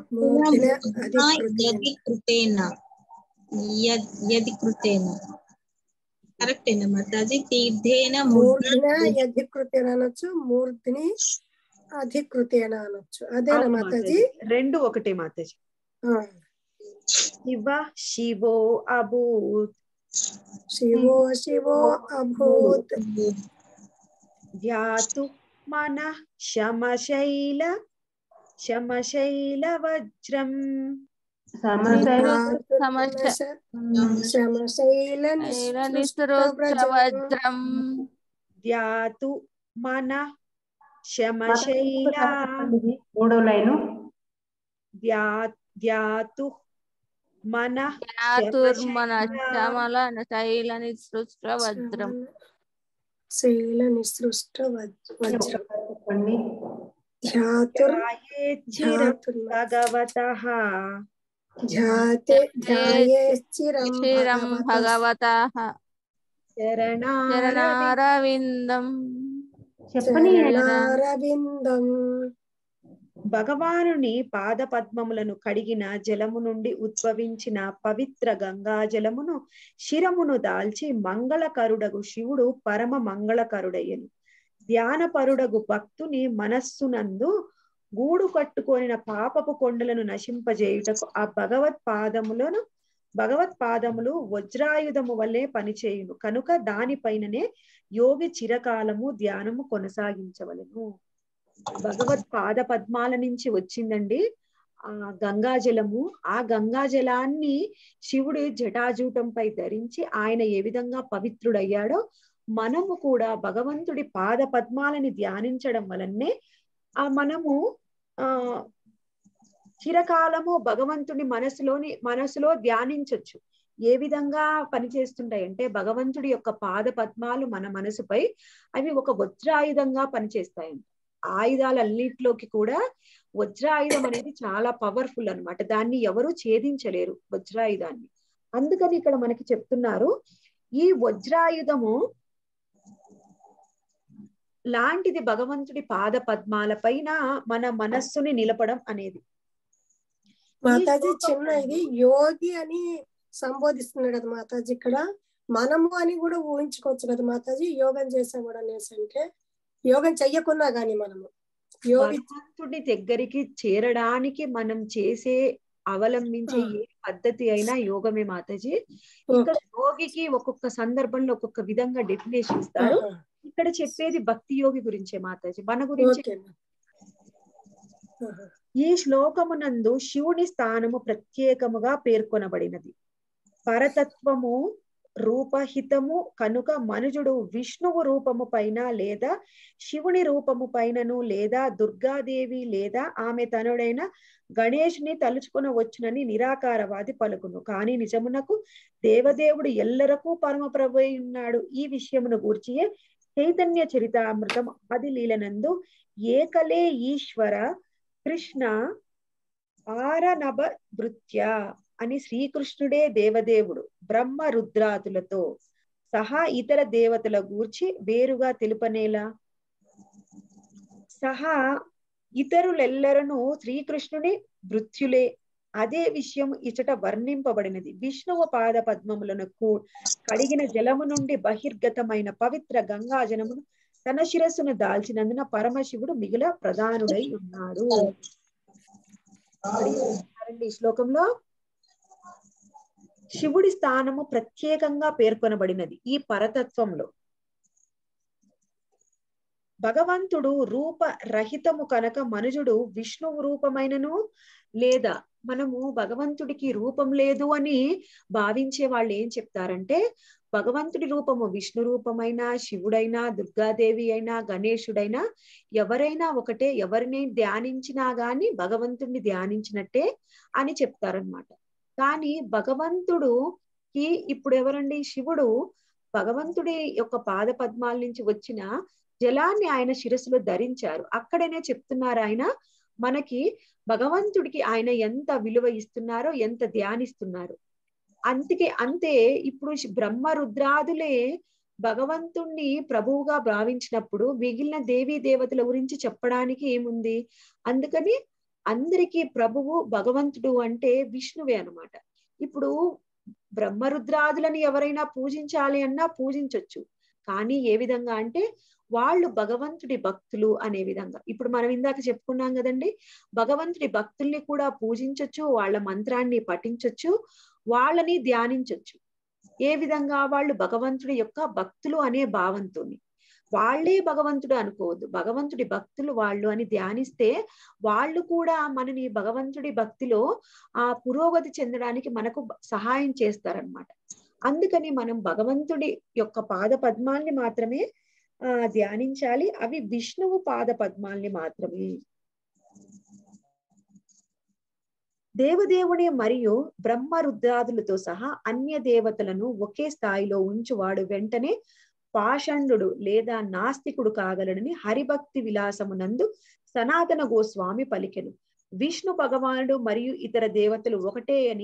కరెక్టేనా మాతాజీ? తీర్థేన మూర్ధ్న అధికృతేన అనొచ్చు, మూర్ధ్ని అధికృతేన అనొచ్చు. అదేనా మాతాజీ? రెండు ఒకటే మాతాజీ. శివ శివో అభూత్ శివో శివో అభూత్. ధ్యాతు మన శమశైల శమశైల వజ్రం శమశైల నిసృష్టవజ్రం. ధ్యాతు మన శమశైల మూడో లైను ధ్యాతు మన ధ్యాతుర్మన శ్యామల శైల నిసృష్ట వజ్రం. శైల నిసృష్ట వజ్రం. భగవతః ధ్యాయేచ్చిరం భగవతః శరణారవిందం. శరణారవిందం. భగవానుని పాద పద్మములను కడిగిన జలము నుండి ఉద్భవించిన పవిత్ర గంగా జలమును శిరమును దాల్చి మంగళకరుడగు శివుడు పరమ మంగళకరుడయ్యను. ధ్యానపరుడగు భక్తుని మనస్సునందు గూడు కట్టుకొనిన పాపపు కొండలను నశింపజేయుటకు ఆ భగవత్ పాదములను భగవత్ పాదములు వజ్రాయుధము వల్లే పనిచేయును కనుక దానిపైననే యోగి చిరకాలము ధ్యానము కొనసాగించవలెను. భగవత్ పాద పద్మాల నుంచి వచ్చిందండి ఆ గంగాజలము. ఆ గంగాజలాన్ని శివుడు జటాజూటంపై ధరించి ఆయన ఏ విధంగా పవిత్రుడయ్యాడో మనము కూడా భగవంతుడి పాద పద్మాలని ధ్యానించడం వలనే ఆ మనము ఆ చిరకాలము భగవంతుని మనసులోని మనసులో ధ్యానించొచ్చు. ఏ విధంగా పనిచేస్తుంటాయంటే భగవంతుడి యొక్క పాద పద్మాలు మన మనసుపై అవి ఒక వజ్రాయుధంగా పనిచేస్తాయంట. ఆయుధాలన్నిటిలోకి కూడా వజ్రాయుధం అనేది చాలా పవర్ఫుల్ అన్నమాట. దాన్ని ఎవరు ఛేదించలేరు వజ్రాయుధాన్ని. అందుకని ఇక్కడ మనకి చెప్తున్నారు ఈ వజ్రాయుధము లాంటిది భగవంతుడి పాద పద్మాల పైన మన మనస్సుని నిలపడం అనేది. మాతాజీ చిన్న ఇది యోగి అని సంబోధిస్తున్నాడు కదా మాతాజీ, ఇక్కడ మనము అని కూడా ఊహించుకోవచ్చు కదా మాతాజీ. యోగం చేసాము అనేసి అంటే యోగం చెయ్యకున్నా గాని మనము భగవంతుడి దగ్గరికి చేరడానికి మనం చేసే అవలంబించే ఏ పద్ధతి అయినా యోగమే మాతాజీ. ఇక్కడ యోగికి ఒక్కొక్క సందర్భంలో ఒక్కొక్క విధంగా డెఫినేషన్ ఇస్తారు. ఇక్కడ చెప్పేది భక్తి యోగి గురించే మాతాజీ, మన గురించి. ఈ శ్లోకమునందు శివుని స్థానము ప్రత్యేకముగా పేర్కొనబడినది. పరతత్వము రూపహితము కనుక మనుజుడు విష్ణువు రూపము పైన లేదా శివుని రూపము పైనను లేదా దుర్గాదేవి లేదా ఆమె తనుడైన గణేషుని తలుచుకున వచ్చునని నిరాకారవాది పలుకును. కానీ నిజమునకు దేవదేవుడు ఎల్లరకు పరమప్రభు ఉన్నాడు. ఈ విషయమును గూర్చియే చైతన్య చరితామృతం ఆది లీలనందు ఏకలే ఈశ్వర కృష్ణ ఆరనభ భృత్య అని శ్రీకృష్ణుడే దేవదేవుడు బ్రహ్మ రుద్రాదులతో సహా ఇతర దేవతల గూర్చి వేరుగా తెలుపనేలా. సహా ఇతరులెల్లరను శ్రీకృష్ణుని భృత్యులే. అదే విషయం ఇచట వర్ణింపబడినది. విష్ణువు పాద పద్మములకు కడిగిన జలము నుండి బహిర్గతమైన పవిత్ర గంగా జలమును తన శిరస్సును దాల్చినందున పరమశివుడు మిగుల ప్రధానుడై ఉన్నాడు. ఈ శ్లోకంలో శివుడి స్థానము ప్రత్యేకంగా పేర్కొనబడినది. ఈ పరతత్వంలో భగవంతుడు రూప రహితము కనుక మనుజుడు విష్ణువు రూపమైనను లేదా మనము భగవంతుడికి రూపం లేదు అని భావించే వాళ్ళు ఏం చెప్తారంటే భగవంతుడి రూపము విష్ణు రూపమైనా శివుడైనా దుర్గాదేవి అయినా గణేశుడైనా ఎవరైనా ఒకటే, ఎవరిని ధ్యానించినా గాని భగవంతుడిని ధ్యానించినట్టే అని చెప్తారనమాట. కానీ భగవంతుడుకి ఇప్పుడు ఎవరండి శివుడు భగవంతుడి యొక్క పాద పద్మాల నుంచి వచ్చిన జలాన్ని ఆయన శిరస్సులో ధరించారు. అక్కడనే చెప్తున్నారు ఆయన మనకి భగవంతుడికి ఆయన ఎంత విలువ ఇస్తున్నారో ఎంత ధ్యానిస్తున్నారు. అందుకే అంతే ఇప్పుడు బ్రహ్మ రుద్రాదులే భగవంతుణ్ణి ప్రభువుగా భావించినప్పుడు మిగిలిన దేవీ దేవతల గురించి చెప్పడానికి ఏముంది. అందుకని అందరికీ ప్రభువు భగవంతుడు అంటే విష్ణువే అన్నమాట. ఇప్పుడు బ్రహ్మరుద్రాదులని ఎవరైనా పూజించాలి అన్నా పూజించొచ్చు. కానీ ఏ విధంగా అంటే వాళ్ళు భగవంతుడి భక్తులు అనే విధంగా. ఇప్పుడు మనం ఇందాక చెప్పుకున్నాం కదండి, భగవంతుడి భక్తుల్ని కూడా పూజించొచ్చు, వాళ్ళ మంత్రాన్ని పఠించొచ్చు, వాళ్ళని ధ్యానించొచ్చు. ఏ విధంగా వాళ్ళు భగవంతుడి యొక్క భక్తులు అనే భావంతో. వాళ్ళే భగవంతుడు అనుకోవద్దు, భగవంతుడి భక్తులు వాళ్ళు అని ధ్యానిస్తే వాళ్ళు కూడా మనని భగవంతుడి భక్తిలో ఆ పురోగతి చెందడానికి మనకు సహాయం చేస్తారనమాట. అందుకని మనం భగవంతుడి యొక్క పాద పద్మాల్ని మాత్రమే ఆ ధ్యానించాలి. అవి విష్ణువు పాద పద్మాల్ని మాత్రమే. దేవదేవుని మరియు బ్రహ్మ రుద్రాదులతో సహా అన్య దేవతలను ఒకే స్థాయిలో ఉంచువాడు వెంటనే పాషండు లేదా నాస్తికుడు కాగలడని హరిభక్తి విలాసమునందు సనాతన గోస్వామి పలికెను. విష్ణు భగవానుడు మరియు ఇతర దేవతలు ఒకటే అని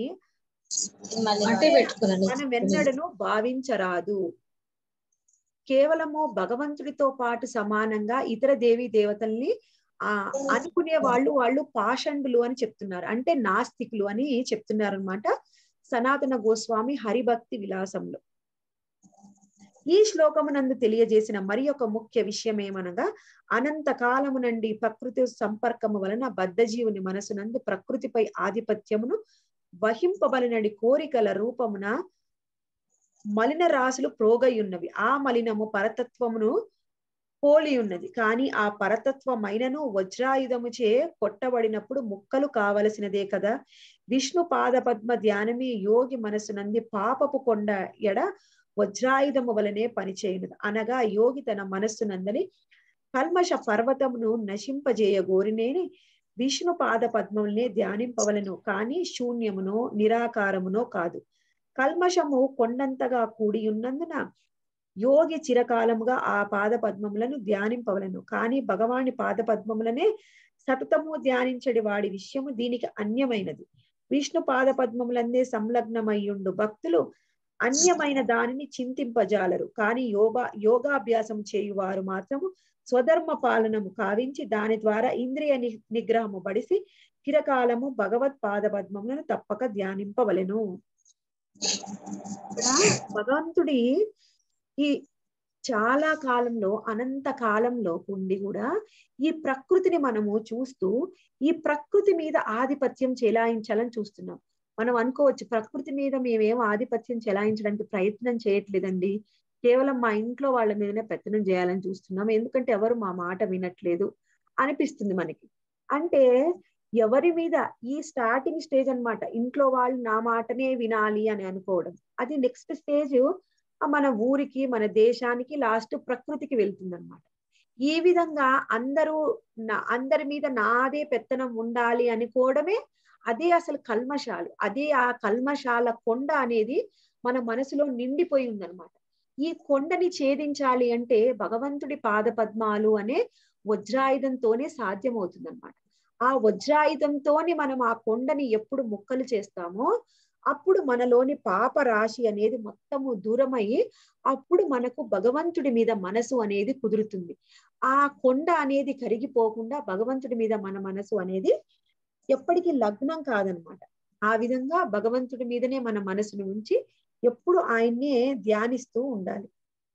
మనం ఎన్నడను భావించరాదు. కేవలము భగవంతుడితో పాటు సమానంగా ఇతర దేవీ దేవతల్ని ఆ అనుకునే వాళ్ళు వాళ్ళు పాషండులు అని చెప్తున్నారు, అంటే నాస్తికులు అని చెప్తున్నారు అనమాట సనాతన గోస్వామి హరిభక్తి విలాసంలో. ఈ శ్లోకమునందు తెలియజేసిన మరి ఒక ముఖ్య విషయం ఏమనగా అనంత కాలము నుండి ప్రకృతి సంపర్కము వలన బద్ధజీవుని మనసునందు ప్రకృతిపై ఆధిపత్యమును వహింపబలినడి కోరికల రూపమున మలిన రాశులు ప్రోగై ఉన్నవి. ఆ మలినము పరతత్వమును పోలి ఉన్నది. కానీ ఆ పరతత్వమైనను వజ్రాయుధముచే కొట్టబడినప్పుడు ముక్కలు కావలసినదే కదా. విష్ణు పాద పద్మ ధ్యానమే యోగి మనసునంది పాపపు కొండ ఎడ వజ్రాయుధము వలనే పనిచేయునది. అనగా యోగి తన మనస్సునందని కల్మష పర్వతమును నశింపజేయ గోరినేని విష్ణు పాద పద్మములనే ధ్యానింపవలను, కానీ శూన్యమునో నిరాకారమునో కాదు. కల్మషము కొండంతగా కూడి ఉన్నందున యోగి చిరకాలముగా ఆ పాద పద్మములను ధ్యానింపవలను, కానీ భగవాని పాద పద్మములనే సతతము ధ్యానించడి వాడి విషయము దీనికి అన్యమైనది. విష్ణు పాద పద్మములందే సంలగ్నమయ్యుండు భక్తులు అన్యమైన దానిని చింతింపజాలరు. కానీ యోగా యోగాభ్యాసం చేయువారు మాత్రము స్వధర్మ పాలనము కావించి దాని ద్వారా ఇంద్రియ నిగ్రహము బడిసి చిరకాలము భగవత్ పాద పద్మములను తప్పక ధ్యానింపవలెను. భగవంతుడి ఈ చాలా కాలంలో అనంత కాలంలో ఉండి కూడా ఈ ప్రకృతిని మనము చూస్తూ ఈ ప్రకృతి మీద ఆధిపత్యం చెలాయించాలని చూస్తున్నాం. మనం అనుకోవచ్చు ప్రకృతి మీద మేమేం ఆధిపత్యం చెలాయించడానికి ప్రయత్నం చేయట్లేదండి, కేవలం మా ఇంట్లో వాళ్ళ మీదనే పెత్తనం చేయాలని చూస్తున్నాం, ఎందుకంటే ఎవరు మా మాట వినట్లేదు అనిపిస్తుంది మనకి. అంటే ఎవరి మీద ఈ స్టార్టింగ్ స్టేజ్ అన్నమాట. ఇంట్లో వాళ్ళు నా మాటనే వినాలి అని అనుకోవడం. అది నెక్స్ట్ స్టేజ్ మన ఊరికి, మన దేశానికి, లాస్ట్ ప్రకృతికి వెళ్తుంది అనమాట. ఈ విధంగా అందరూ నా అందరి మీద నాదే పెత్తనం ఉండాలి అనుకోవడమే అదే అసలు కల్మషాలు. అదే ఆ కల్మషాల కొండ అనేది మన మనసులో నిండిపోయి ఉందన్నమాట. ఈ కొండని ఛేదించాలి అంటే భగవంతుడి పాద పద్మాలు అనే వజ్రాయుధంతోనే సాధ్యమవుతుంది అనమాట. ఆ వజ్రాయుధంతోని మనం ఆ కొండని ఎప్పుడు ముక్కలు చేస్తామో అప్పుడు మనలోని పాప రాశి అనేది మొత్తము దూరమయ్యి అప్పుడు మనకు భగవంతుడి మీద మనసు అనేది కుదురుతుంది. ఆ కొండ అనేది కరిగిపోకుండా భగవంతుడి మీద మన మనసు అనేది ఎప్పటికీ లగ్నం కాదనమాట. ఆ విధంగా భగవంతుడి మీదనే మన మనసుని ఉంచి ఎప్పుడు ఆయన్నే ధ్యానిస్తూ ఉండాలి.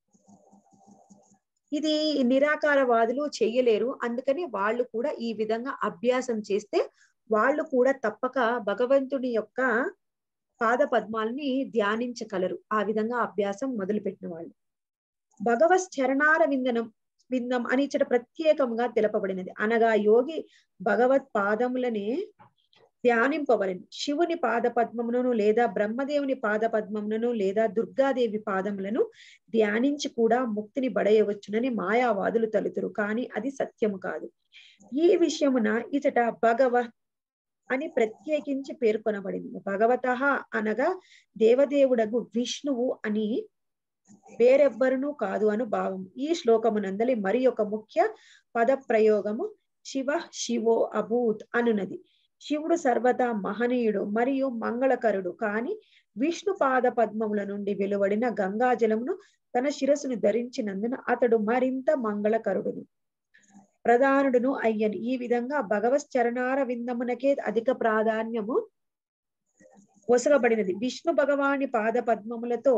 ఇది నిరాకారవాదులు చెయ్యలేరు. అందుకని వాళ్ళు కూడా ఈ విధంగా అభ్యాసం చేస్తే వాళ్ళు కూడా తప్పక భగవంతుడి యొక్క పాద పద్మాలని ధ్యానించగలరు. ఆ విధంగా అభ్యాసం మొదలుపెట్టిన వాళ్ళు. భగవత్ చరణార విందనం విందం అని ఇక్కడ ప్రత్యేకంగా తెలపబడినది. అనగా యోగి భగవత్ పాదములనే ధ్యానింపవలను. శివుని పాద పద్మములను లేదా బ్రహ్మదేవుని పాద పద్మములను లేదా దుర్గాదేవి పాదములను ధ్యానించి కూడా ముక్తిని బడయవచ్చునని మాయావాదులు తలుతురు. కానీ అది సత్యము కాదు. ఈ విషయమున ఇచట భగవత్ అని ప్రత్యేకించి పేర్కొనబడింది. భగవత అనగా దేవదేవుడగు విష్ణువు అని వేరెవ్వరునూ కాదు అను భావం. ఈ శ్లోకమునందలి మరి ఒక ముఖ్య పద ప్రయోగము శివ శివో అభూత్ అనునది. శివుడు సర్వదా మహనీయుడు మరియు మంగళకరుడు. కాని విష్ణు పాద పద్మముల నుండి వెలువడిన గంగాజలమును తన శిరస్సును ధరించినందున అతడు మరింత మంగళకరుడును ప్రధానుడును అయ్యను. ఈ విధంగా భగవత్ చరణార విందమునకే అధిక ప్రాధాన్యము ఒసగబడినది. విష్ణు భగవాని పాద పద్మములతో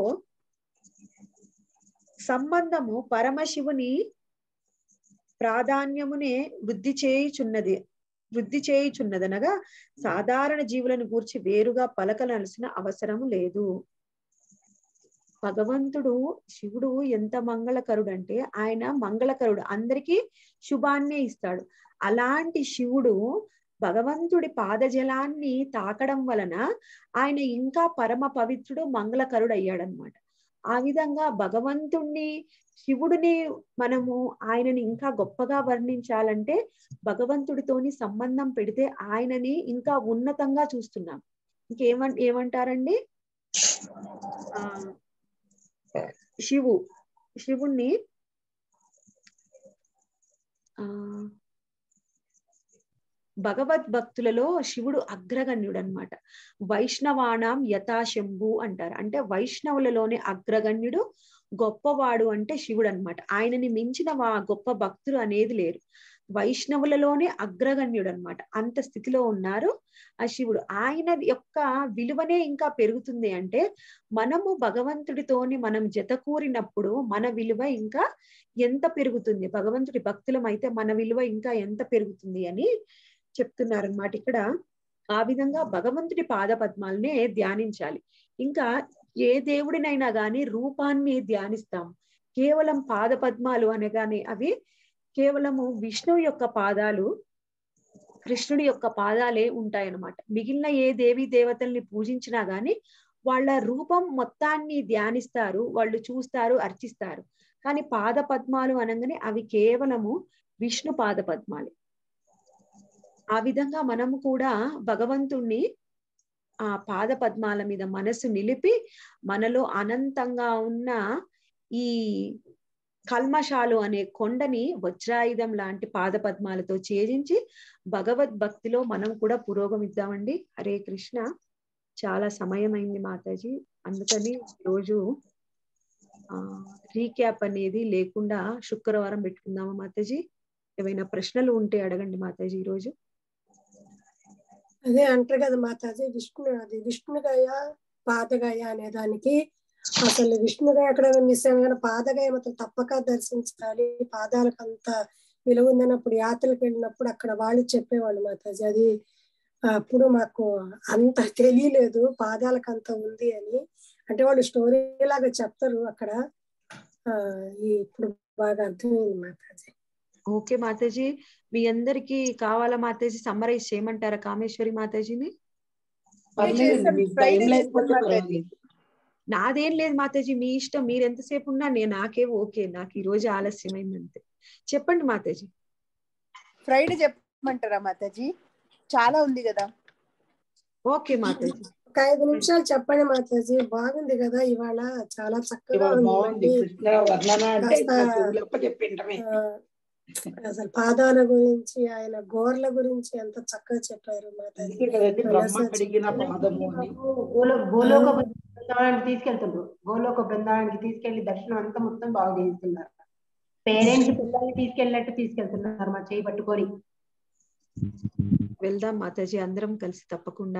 సంబంధము పరమశివుని ప్రాధాన్యమునే వృద్ధి చేయుచున్నది వృద్ధి చేయుచున్నదనగా సాధారణ జీవులను గూర్చి వేరుగా పలకలసిన అవసరము లేదు. భగవంతుడు శివుడు ఎంత మంగళకరుడు అంటే ఆయన మంగళకరుడు, అందరికీ శుభాన్నే ఇస్తాడు. అలాంటి శివుడు భగవంతుడి పాదజలాన్ని తాకడం వలన ఆయన ఇంకా పరమ పవిత్రుడు, మంగళకరుడు అయ్యాడనమాట. ఆ విధంగా భగవంతుణ్ణి శివుడిని మనము ఆయనని ఇంకా గొప్పగా వర్ణించాలంటే భగవంతుడితోని సంబంధం పెడితే ఆయనని ఇంకా ఉన్నతంగా చూస్తున్నాం. ఇంకేమ ఏమంటారండి ఆ శివు శివుణ్ణి ఆ భగవద్భక్తులలో శివుడు అగ్రగణ్యుడు అనమాట. వైష్ణవానాం యథాశంభు అంటారు. అంటే వైష్ణవులలోనే అగ్రగణ్యుడు, గొప్పవాడు అంటే శివుడు అనమాట. ఆయనని మించిన వా గొప్ప భక్తులు అనేది లేరు. వైష్ణవులలోనే అగ్రగణ్యుడు అనమాట. అంత స్థితిలో ఉన్నారు ఆ శివుడు. ఆయన యొక్క విలువనే ఇంకా పెరుగుతుంది. అంటే మనము భగవంతుడితోని మనం జత కూరినప్పుడు మన విలువ ఇంకా ఎంత పెరుగుతుంది, భగవంతుడి భక్తులం అయితే మన విలువ ఇంకా ఎంత పెరుగుతుంది అని చెప్తున్నారు అనమాట ఇక్కడ. ఆ విధంగా భగవంతుడి పాద పద్మాలనే ధ్యానించాలి. ఇంకా ఏ దేవుడినైనా గాని రూపాన్ని ధ్యానిస్తాం. కేవలం పాద పద్మాలు అనగానే అవి కేవలము విష్ణువు యొక్క పాదాలు, కృష్ణుడి యొక్క పాదాలే ఉంటాయన్నమాట. మిగిలిన ఏ దేవీ దేవతల్ని పూజించినా గాని వాళ్ళ రూపం మొత్తాన్ని ధ్యానిస్తారు, వాళ్ళు చూస్తారు, అర్చిస్తారు. కానీ పాద పద్మాలు అనగానే అవి కేవలము విష్ణు పాద పద్మాలే. ఆ విధంగా మనము కూడా భగవంతుణ్ణి ఆ పాద పద్మాల మీద మనసు నిలిపి మనలో అనంతంగా ఉన్న ఈ కల్మషాలు అనే కొండని వజ్రాయుధం లాంటి పాద పద్మాలతో ఛేదించి భగవద్భక్తిలో మనం కూడా పురోగమిద్దామండి. హరే కృష్ణ. చాలా సమయం అయింది మాతాజీ, అందుకని రోజు ఆ రీక్యాప్ అనేది లేకుండా శుక్రవారం పెట్టుకుందామా మాతాజీ? ఏమైనా ప్రశ్నలు ఉంటే అడగండి మాతాజీ. ఈరోజు అదే అంటారు కదా మాతాజీ, విష్ణు అది విష్ణుగాయ పాదగాయ అనే దానికి అసలు విష్ణుగాయ అక్కడ మిస్ అయిన కానీ పాదగాయ మాత్రం తప్పక దర్శించాలి. పాదాలకు అంత విలువ ఉందన్నప్పుడు యాత్రలకు వెళ్ళినప్పుడు అక్కడ వాళ్ళు చెప్పేవాళ్ళు మాతాజీ. అది అప్పుడు మాకు అంత తెలియలేదు పాదాలకు అంత ఉంది అని. అంటే వాళ్ళు స్టోరీ లాగా చెప్తారు అక్కడ. ఆ ఇప్పుడు బాగా అర్థమైంది మాతాజీ. ఓకే మాతాజీ, మీ అందరికి కావాలా మాతాజీ? సమ్మరైజ్ చేయమంటారా కామేశ్వరి మాతాజీని? పర్లేదండి, మీకు టైం లేకపోతే పర్వాలేదు. నాదేం లేదు మాతాజీ, మీ ఇష్టం. మీరు ఎంతసేపు ఉన్నా నేను నాకే ఓకే. నాకు ఈ రోజు ఆలస్యమైంది అంతే. చెప్పండి మాతాజీ. ఫ్రైడే చెప్పమంటారా మాతాజీ? చాలా ఉంది కదా. ఓకే మాతాజీ. ఒక ఐదు నిమిషాలు చెప్పండి మాతాజీ. బాగుంది కదా ఇవాళ, చాలా చక్కగా ఇవాళ ఉంది. బాగుంది. ఇవన్నీ కృష్ణ వర్ణన అంటే కాస్త ఇంకా చెవులప్ప చెప్పింటమే. ఆ, అసలు పాదాల గురించి, ఆయన గోర్ల గురించి ఎంత చక్కగా చెప్పారు మాతాజీ. అందుకే కదండి బ్రహ్మ కడిగిన పాదము అని. గోలో గోలోక బృందావనానికి తీసుకెళ్తుండ్రు. గోలోక బృందావనానికి తీసుకెళ్లి దర్శనం అంతా మొత్తం బాగా చేస్తున్నారు. పేరెంట్స్ పిల్లల్ని తీసుకెళ్ళినట్టు తీసుకెళ్తున్నారు మా చేయి పట్టుకొని. వెళ్దాం మాతాజీ, అందరం కలిసి తప్పకుండా.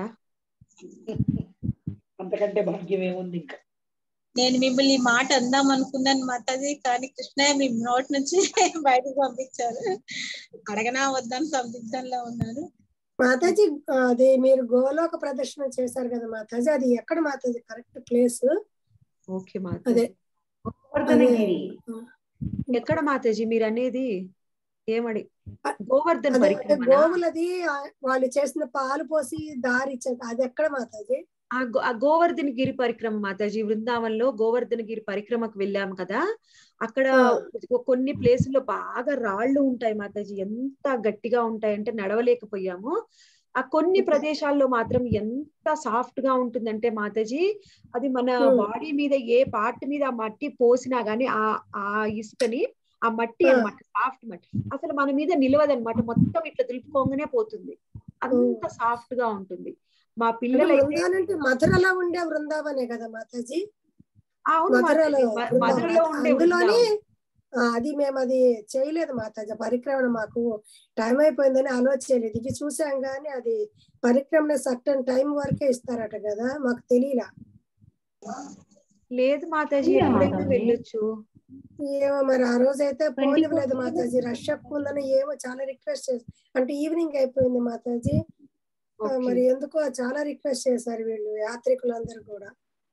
అంతకంటే భాగ్యం ఏముంది ఇంకా. నేను మిమ్మల్ని ఈ మాట అందాం అనుకున్నాను మాతాజీ, కానీ కృష్ణయ్య మీ నోట్ నుంచి బయటకు పంపించారు. అడగనా వద్దని సందిగ్ధంలో ఉన్నాను. మాతాజీ అది మీరు గోలోక ప్రదర్శన చేశారు కదా మాతాజీ, అది ఎక్కడ మాతాజీ కరెక్ట్ ప్లేస్? ఓకే మాతాజీ. అదే ఎక్కడ మాతాజీ మీరు అనేది? ఏమడి? గోవర్ధన్ అదే పరిక్రమ. గోవులది వాళ్ళు చేసిన పాలు పోసి దారి ఇచ్చారు, అది ఎక్కడ మాతాజీ? ఆ గో ఆ గోవర్ధన గిరి పరిక్రమ మాతాజీ. బృందావనంలో గోవర్ధన గిరి పరిక్రమకు వెళ్ళాము కదా, అక్కడ కొన్ని ప్లేసుల్లో బాగా రాళ్ళు ఉంటాయి మాతాజీ. ఎంత గట్టిగా ఉంటాయంటే నడవలేకపోయాము. ఆ కొన్ని ప్రదేశాల్లో మాత్రం ఎంత సాఫ్ట్ గా ఉంటుందంటే మాతాజీ, అది మన బాడీ మీద ఏ పార్ట్ మీద ఆ మట్టి పోసినా గానీ ఆ ఆ ఇసుకని, ఆ మట్టి అన్నమాట, సాఫ్ట్ మట్టి అసలు మన మీద నిలవదన్నమాట. మొత్తం ఇట్లా దులుపుకోగానే పోతుంది. అంత సాఫ్ట్ గా ఉంటుంది. మా పిల్లలు బృందావనం మధురలో ఉండే బృందావనే కదా మాతాజీ? అవును మధురలో మధురలో ఉండే అందులోని అది మేము అది చేయలేదు మాతాజీ. పరిక్రమణ మాకు టైం అయిపోయిందని ఆలోచించలేదు. ఇవి చూసాం గానీ అది పరిక్రమణ సర్టన్ టైం వరకే ఇస్తారట కదా, మాకు తెలియలా. లేదు మాతాజీ, ఎప్పుడైనా వెళ్ళొచ్చు. ఏమో మరి ఆ రోజు అయితే పోనివ్వలేదు మాతాజీ, రష్ ఎక్కువ ఉందని. ఏమో చాలా రిక్వెస్ట్ చేసి, అంటే ఈవినింగ్ అయిపోయింది మాతాజీ. మరి ఎందుకో చాలా రిక్వెస్ట్ చేశారు వీళ్ళు యాత్రికులందరూ కూడా.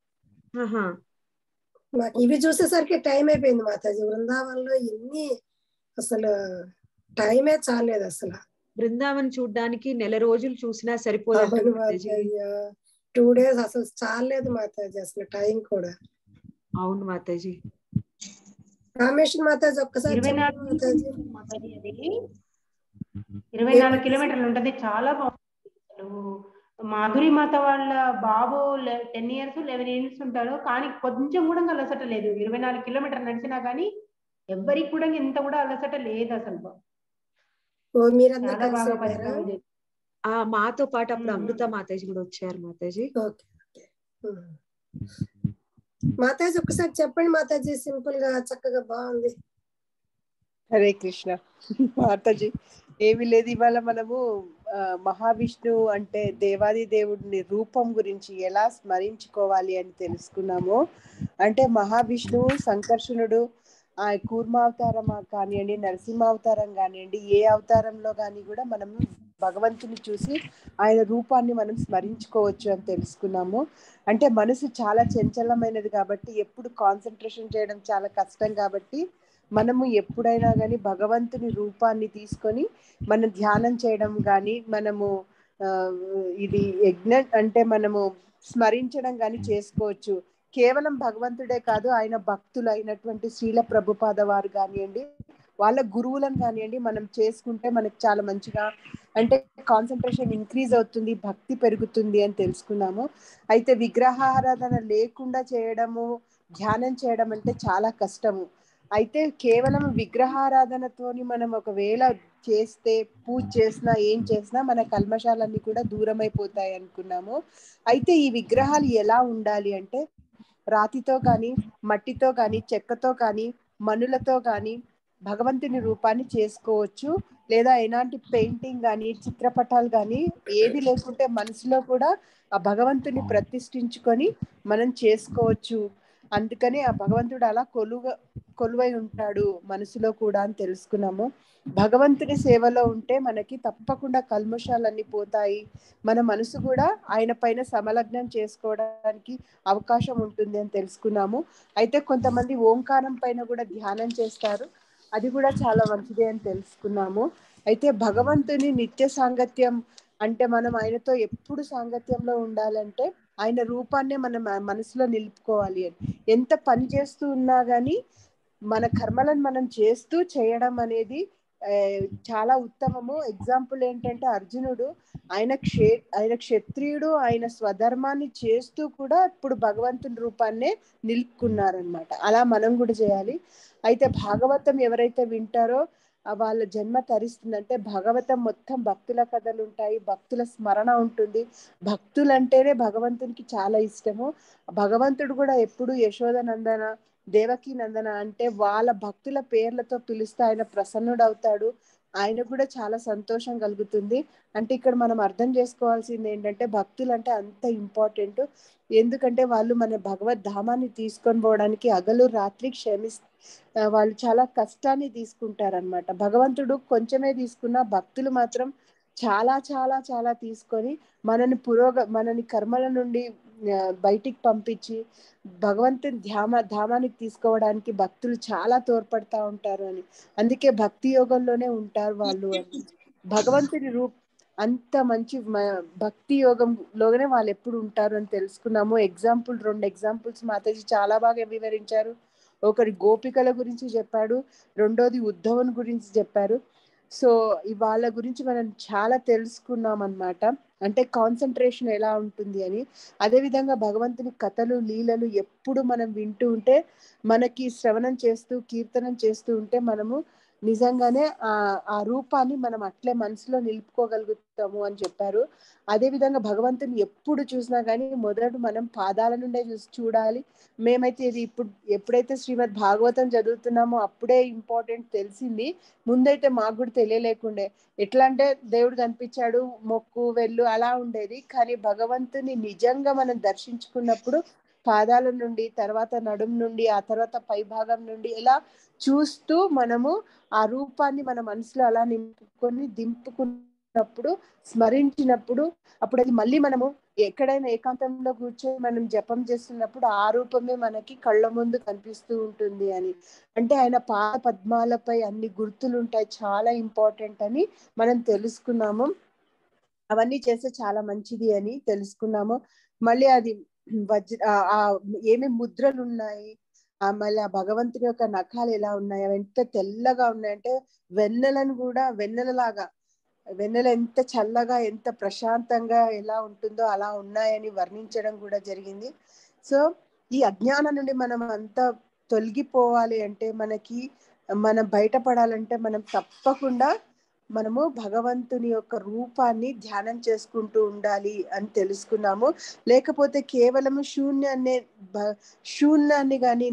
మాకు ఇవి చూసేసరికి టైం అయిపోయింది మాతాజీ. బృందావనంలో ఎన్ని అసలు టైమే చాలేదు అసలు. బృందావనం చూడడానికి నెల రోజులు చూసినా సరిపోదు. టూ డేస్ అసలు చాలేదు మాతాజీ, అసలు టైం కూడా. అవును మాతాజీ. రామేశ్వర మాతాజీ ఒక్కసారి ఇరవై నాలుగు ఇరవై నాలుగు కిలోమీటర్లు ఉంటది. చాలా బాగుంది. మాధురి మాత వాళ్ళ బాబు టెన్ ఇయర్స్ లెవెన్ ఇయర్స్ ఉంటాడు, కానీ కొంచెం కూడా అలసట లేదు. ఇరవై నాలుగు కిలోమీటర్లు నడిచినా కానీ ఎవ్వరికి కూడా ఇంత కూడా అలసట లేదు అసలు. చాలా బాగా పరిశ్రమ చేసి ఆ మాతో పాటు అప్పుడు అమృత మాతాజీ కూడా వచ్చారు మాతాజీ. మాతాజీ ఒకసారి చెప్పండి మాతాజీ, సింపుల్ గా చక్కగా బాగుంది. హరే కృష్ణ మాతాజీ. ఏమి లేదు, ఇవాళ మనము మహావిష్ణువు అంటే దేవాది దేవుడిని రూపం గురించి ఎలా స్మరించుకోవాలి అని తెలుసుకున్నాము. అంటే మహావిష్ణువు సంకర్షణుడు ఆ కూర్మావతారం కానివ్వండి, నరసింహావతారం కానివ్వండి, ఏ అవతారంలో కానీ కూడా మనము భగవంతుని చూసి ఆయన రూపాన్ని మనం స్మరించుకోవచ్చు అని తెలుసుకున్నాము. అంటే మనసు చాలా చంచలమైనది కాబట్టి ఎప్పుడు కాన్సన్ట్రేషన్ చేయడం చాలా కష్టం కాబట్టి మనము ఎప్పుడైనా కానీ భగవంతుని రూపాన్ని తీసుకొని మనం ధ్యానం చేయడం కానీ, మనము ఇది యజ్ఞ అంటే మనము స్మరించడం కానీ చేసుకోవచ్చు. కేవలం భగవంతుడే కాదు, ఆయన భక్తులు అయినటువంటి శ్రీల ప్రభుపాద వారు కానివ్వండి, వాళ్ళ గురువులను కానివ్వండి, మనం చేసుకుంటే మనకు చాలా మంచిగా అంటే కాన్సన్ట్రేషన్ ఇంక్రీజ్ అవుతుంది, భక్తి పెరుగుతుంది అని తెలుసుకున్నాము. అయితే విగ్రహారాధన లేకుండా చేయడము, ధ్యానం చేయడం అంటే చాలా కష్టము. అయితే కేవలం విగ్రహారాధనతోని మనం ఒకవేళ చేస్తే, పూజ చేసినా ఏం చేసినా మన కల్మషాలన్నీ కూడా దూరం అయిపోతాయి అనుకున్నాము. అయితే ఈ విగ్రహాలు ఎలా ఉండాలి అంటే రాతితో కానీ, మట్టితో కానీ, చెక్కతో కానీ, మనులతో కానీ భగవంతుని రూపాన్ని చేసుకోవచ్చు. లేదా ఎలాంటి పెయింటింగ్ కానీ, చిత్రపటాలు కానీ ఏది లేకుంటే మనసులో కూడా ఆ భగవంతుని ప్రతిష్ఠించుకొని మనం చేసుకోవచ్చు. అందుకని ఆ భగవంతుడు అలా కొలువ కొలువై ఉంటాడు మనసులో కూడా అని తెలుసుకున్నాము. భగవంతుని సేవలో ఉంటే మనకి తప్పకుండా కల్మషాలన్నీ పోతాయి, మన మనసు కూడా ఆయన పైన సమలగ్నం చేసుకోవడానికి అవకాశం ఉంటుంది అని తెలుసుకున్నాము. అయితే కొంతమంది ఓంకారం పైన కూడా ధ్యానం చేస్తారు. అది కూడా చాలా మంచిది అని తెలుసుకున్నాము. అయితే భగవంతుని నిత్య సాంగత్యం అంటే మనం ఆయనతో ఎప్పుడు సాంగత్యంలో ఉండాలంటే ఆయన రూపాన్నే మనం మనసులో నిలుపుకోవాలి అని. ఎంత పని చేస్తూ ఉన్నా గానీ మన కర్మలను మనం చేస్తూ చేయడం అనేది చాలా ఉత్తమము. ఎగ్జాంపుల్ ఏంటంటే అర్జునుడు ఆయన క్షే ఆయన క్షత్రియుడు, ఆయన స్వధర్మాన్ని చేస్తూ కూడా ఇప్పుడు భగవంతుని రూపాన్నే నిలుపుకున్నారనమాట. అలా మనం కూడా చేయాలి. అయితే భాగవతం ఎవరైతే వింటారో వాళ్ళ జన్మ తరిస్తుందంటే భాగవతం మొత్తం భక్తుల కథలు ఉంటాయి, భక్తుల స్మరణ ఉంటుంది. భక్తులంటేనే భగవంతునికి చాలా ఇష్టము. భగవంతుడు కూడా ఎప్పుడు యశోదనందన, దేవకి నందన అంటే వాళ్ళ భక్తుల పేర్లతో పిలుస్తే ఆయన ప్రసన్నుడు అవుతాడు. ఆయన కూడా చాలా సంతోషం కలుగుతుంది. అంటే ఇక్కడ మనం అర్థం చేసుకోవాల్సింది ఏంటంటే భక్తులు అంటే అంత ఇంపార్టెంట్. ఎందుకంటే వాళ్ళు మన భగవద్ ధామాన్ని తీసుకొని పోవడానికి అగలు రాత్రి క్షమిస్ వాళ్ళు చాలా కష్టాన్ని తీసుకుంటారనమాట. భగవంతుడు కొంచెమే తీసుకున్నా భక్తులు మాత్రం చాలా చాలా చాలా తీసుకొని మనని పురోగ మనని కర్మల నుండి బయటికి పంపించి భగవంతుని ధ్యామ ధామానికి తీసుకోవడానికి భక్తులు చాలా తోడ్పడతా ఉంటారు అని. అందుకే భక్తి యోగంలోనే ఉంటారు వాళ్ళు అని. భగవంతుని రూప్ అంత మంచి భక్తి యోగంలోనే వాళ్ళు ఎప్పుడు ఉంటారు అని తెలుసుకున్నాము. ఎగ్జాంపుల్ రెండు ఎగ్జాంపుల్స్ మాతాజీ చాలా బాగా వివరించారు. ఒకరి గోపికల గురించి చెప్పాడు, రెండోది ఉద్ధవుని గురించి చెప్పారు. సో వాళ్ళ గురించి మనం చాలా తెలుసుకున్నాం అన్నమాట. అంటే కాన్సన్ట్రేషన్ ఎలా ఉంటుంది అని. అదేవిధంగా భగవంతుని కథలు లీలలు ఎప్పుడు మనం వింటూ ఉంటే మనకి శ్రవణం చేస్తూ కీర్తనం చేస్తూ ఉంటే మనము నిజంగానే ఆ ఆ రూపాన్ని మనం అట్లే మనసులో నిలుపుకోగలుగుతాము అని చెప్పారు. అదేవిధంగా భగవంతుని ఎప్పుడు చూసినా కానీ మొదట మనం పాదాల నుండే చూసి చూడాలి. మేమైతే ఇది ఇప్పుడు ఎప్పుడైతే శ్రీమద్ భాగవతం చదువుతున్నామో అప్పుడే ఇంపార్టెంట్ తెలిసింది. ముందైతే మాకు కూడా తెలియలేకుండే. ఎట్లా అంటే దేవుడు కనిపించాడు మొక్కు వెళ్ళు అలా ఉండేది. కానీ భగవంతుని నిజంగా మనం దర్శించుకున్నప్పుడు పాదాల నుండి, తర్వాత నడుము నుండి, ఆ తర్వాత పై భాగం నుండి ఇలా చూస్తూ మనము ఆ రూపాన్ని మన మనసులో అలా నింపుకొని దింపుకున్నప్పుడు స్మరించినప్పుడు అప్పుడు అది మళ్ళీ మనము ఎక్కడైనా ఏకాంతంలో కూర్చొని మనం జపం చేస్తున్నప్పుడు ఆ రూపమే మనకి కళ్ళ ముందు కనిపిస్తూ ఉంటుంది అని. అంటే ఆయన పాద పద్మాలపై అన్ని గుర్తులు ఉంటాయి, చాలా ఇంపార్టెంట్ అని మనం తెలుసుకున్నాము. అవన్నీ చేస్తే చాలా మంచిది అని తెలుసుకున్నాము. మళ్ళీ అది వజ్ర ఆ ఏమేమి ముద్రలు ఉన్నాయి, ఆ మళ్ళీ ఆ భగవంతుని యొక్క నఖాలు ఎలా ఉన్నాయి, అవి ఎంత తెల్లగా ఉన్నాయంటే వెన్నెలను కూడా వెన్నెలలాగా వెన్నెల ఎంత చల్లగా ఎంత ప్రశాంతంగా ఎలా ఉంటుందో అలా ఉన్నాయని వర్ణించడం కూడా జరిగింది. సో ఈ అజ్ఞానం నుండి మనం అంతా తొలగిపోవాలి అంటే మనకి మనం బయటపడాలంటే మనం తప్పకుండా మనము భగవంతుని యొక్క రూపాన్ని ధ్యానం చేసుకుంటూ ఉండాలి అని తెలుసుకున్నాము. లేకపోతే కేవలము శూన్యాన్ని శూన్యాన్ని కానీ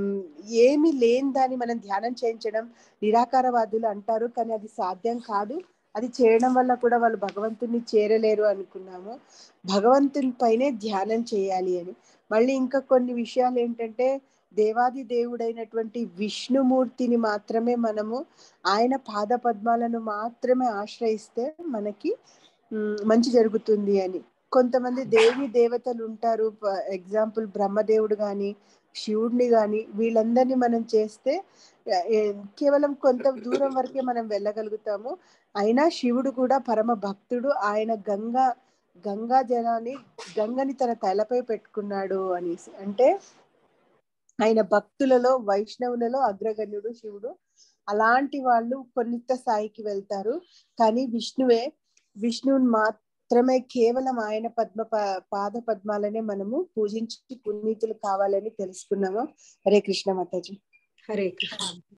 ఏమి లేని దాన్ని మనం ధ్యానం చేయించడం నిరాకారవాదులు అంటారు. కానీ అది సాధ్యం కాదు. అది చేయడం వల్ల కూడా వాళ్ళు భగవంతుని చేరలేరు అనుకున్నాము. భగవంతుని పైనే ధ్యానం చేయాలి అని. మళ్ళీ ఇంకా కొన్ని విషయాలు ఏంటంటే దేవాది దేవుడైనటువంటి విష్ణుమూర్తిని మాత్రమే మనము ఆయన పాద పద్మాలను మాత్రమే ఆశ్రయిస్తే మనకి మంచి జరుగుతుంది అని. కొంతమంది దేవి దేవతలు ఉంటారు, ఎగ్జాంపుల్ బ్రహ్మదేవుడు కానీ శివుడిని కానీ వీళ్ళందరినీ మనం చేస్తే కేవలం కొంత దూరం వరకే మనం వెళ్ళగలుగుతాము. అయినా శివుడు కూడా పరమ భక్తుడు. ఆయన గంగా గంగా జలాన్ని గంగని తన తలపై పెట్టుకున్నాడు అనేసి. అంటే ఆయన భక్తులలో వైష్ణవులలో అగ్రగణ్యుడు శివుడు. అలాంటి వాళ్ళు కొన్నిత స్థాయికి వెళ్తారు. కానీ విష్ణువే విష్ణువుని మాత్రమే కేవలం ఆయన పద్మ పాద పద్మాలనే మనము పూజించి పునీతులు కావాలని తెలుసుకున్నాము. హరే కృష్ణ మాతాజీ. హరే కృష్ణ.